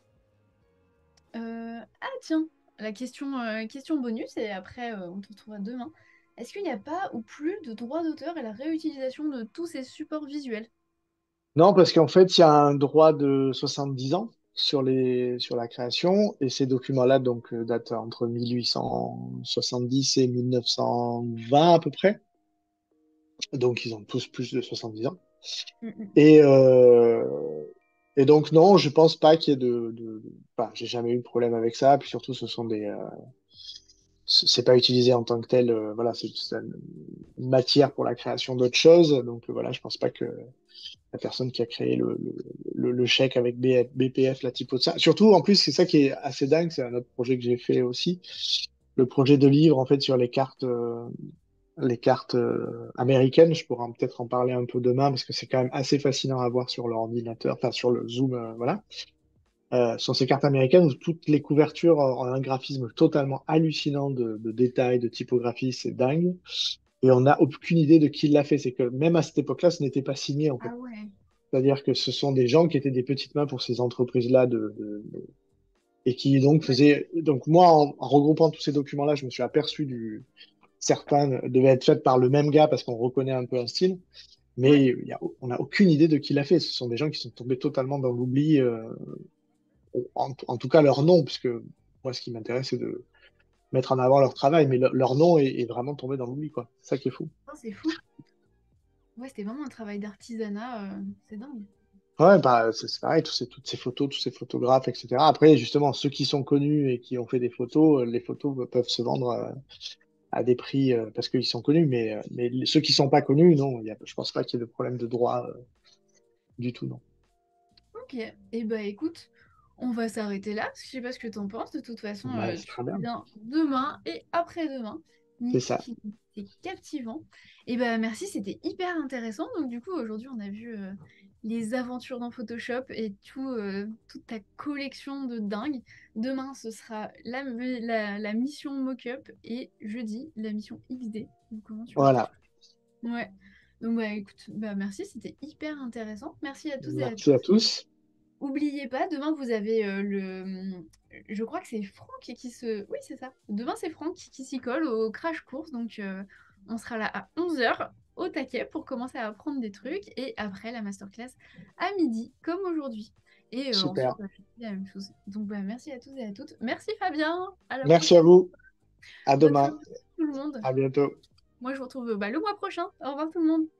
Ah, tiens, la question bonus, et après, on te retrouvera demain. Est-ce qu'il n'y a pas ou plus de droits d'auteur et la réutilisation de tous ces supports visuels?
Non, parce qu'en fait, il y a un droit de 70 ans sur la création, et ces documents-là donc datent entre 1870 et 1920 à peu près. Donc, ils ont tous plus de 70 ans.
Mm, mm.
Et, euh, et donc, non, je pense pas qu'il y ait enfin, j'ai jamais eu de problème avec ça. Puis surtout, c'est pas utilisé en tant que tel. Voilà, c'est une matière pour la création d'autres choses. Donc, voilà, je pense pas que la personne qui a créé le chèque avec BPF, la typo de ça. Surtout, en plus, c'est ça qui est assez dingue. C'est un autre projet que j'ai fait aussi. Le projet de livre, en fait, sur les cartes américaines. Je pourrais peut-être en parler un peu demain parce que c'est quand même assez fascinant à voir sur l'ordinateur, enfin sur le Zoom, voilà. Sont ces cartes américaines où toutes les couvertures ont un graphisme totalement hallucinant de détails, de typographie, c'est dingue. Et on n'a aucune idée de qui l'a fait. C'est que même à cette époque-là, ce n'était pas signé en fait.
Ah ouais.
C'est-à-dire que ce sont des gens qui étaient des petites mains pour ces entreprises-là et qui donc
Ouais.
faisaient. Donc moi, en regroupant tous ces documents-là, je me suis aperçu certains devaient être faits par le même gars parce qu'on reconnaît un peu un style,
Ouais.
mais on n'a aucune idée de qui l'a fait. Ce sont des gens qui sont tombés totalement dans l'oubli, en tout cas leur nom, puisque moi, ce qui m'intéresse, c'est de mettre en avant leur travail, mais leur nom est vraiment tombé dans l'oubli, quoi. C'est ça qui est fou.
Oh, c'est fou. Ouais, c'était vraiment un travail d'artisanat, c'est dingue.
Ouais, bah, c'est pareil, toutes ces photos, tous ces photographes, etc. Après, justement, ceux qui sont connus et qui ont fait des photos, les photos peuvent se vendre à des prix parce qu'ils sont connus, mais ceux qui sont pas connus, non, je pense pas qu'il y ait de problème de droit du tout, non.
Ok, et bah écoute, on va s'arrêter là, parce que je sais pas ce que t'en penses. De toute façon,
Bah, c'est
tu
très bien.
reviens demain et après-demain.
C'est
Niki,
ça.
qui c'est captivant. Et bah merci, c'était hyper intéressant. Donc du coup, aujourd'hui, on a vu les aventures dans Photoshop et toute ta collection de dingue. Demain, ce sera la mission Mockup et jeudi, la mission XD. Donc comment tu vois?
Voilà.
Ouais. Donc bah écoute, bah merci, c'était hyper intéressant. Merci à tous et à
Merci à
toutes.
tous.
Oubliez pas, demain vous avez je crois que c'est Franck qui se... Oui, c'est ça. Demain c'est Franck qui s'y colle au Crash Course. Donc on sera là à 11 h au taquet pour commencer à apprendre des trucs. Et après la masterclass à midi, comme aujourd'hui. Et ensuite,
Super.
on va faire la même chose. Donc bah, merci à tous et à toutes. Merci Fabien. À la
Merci à
prochaine.
vous. À
Bonne
demain.
soirée tout le monde.
À bientôt.
Moi je vous retrouve le mois prochain. Au revoir tout le monde.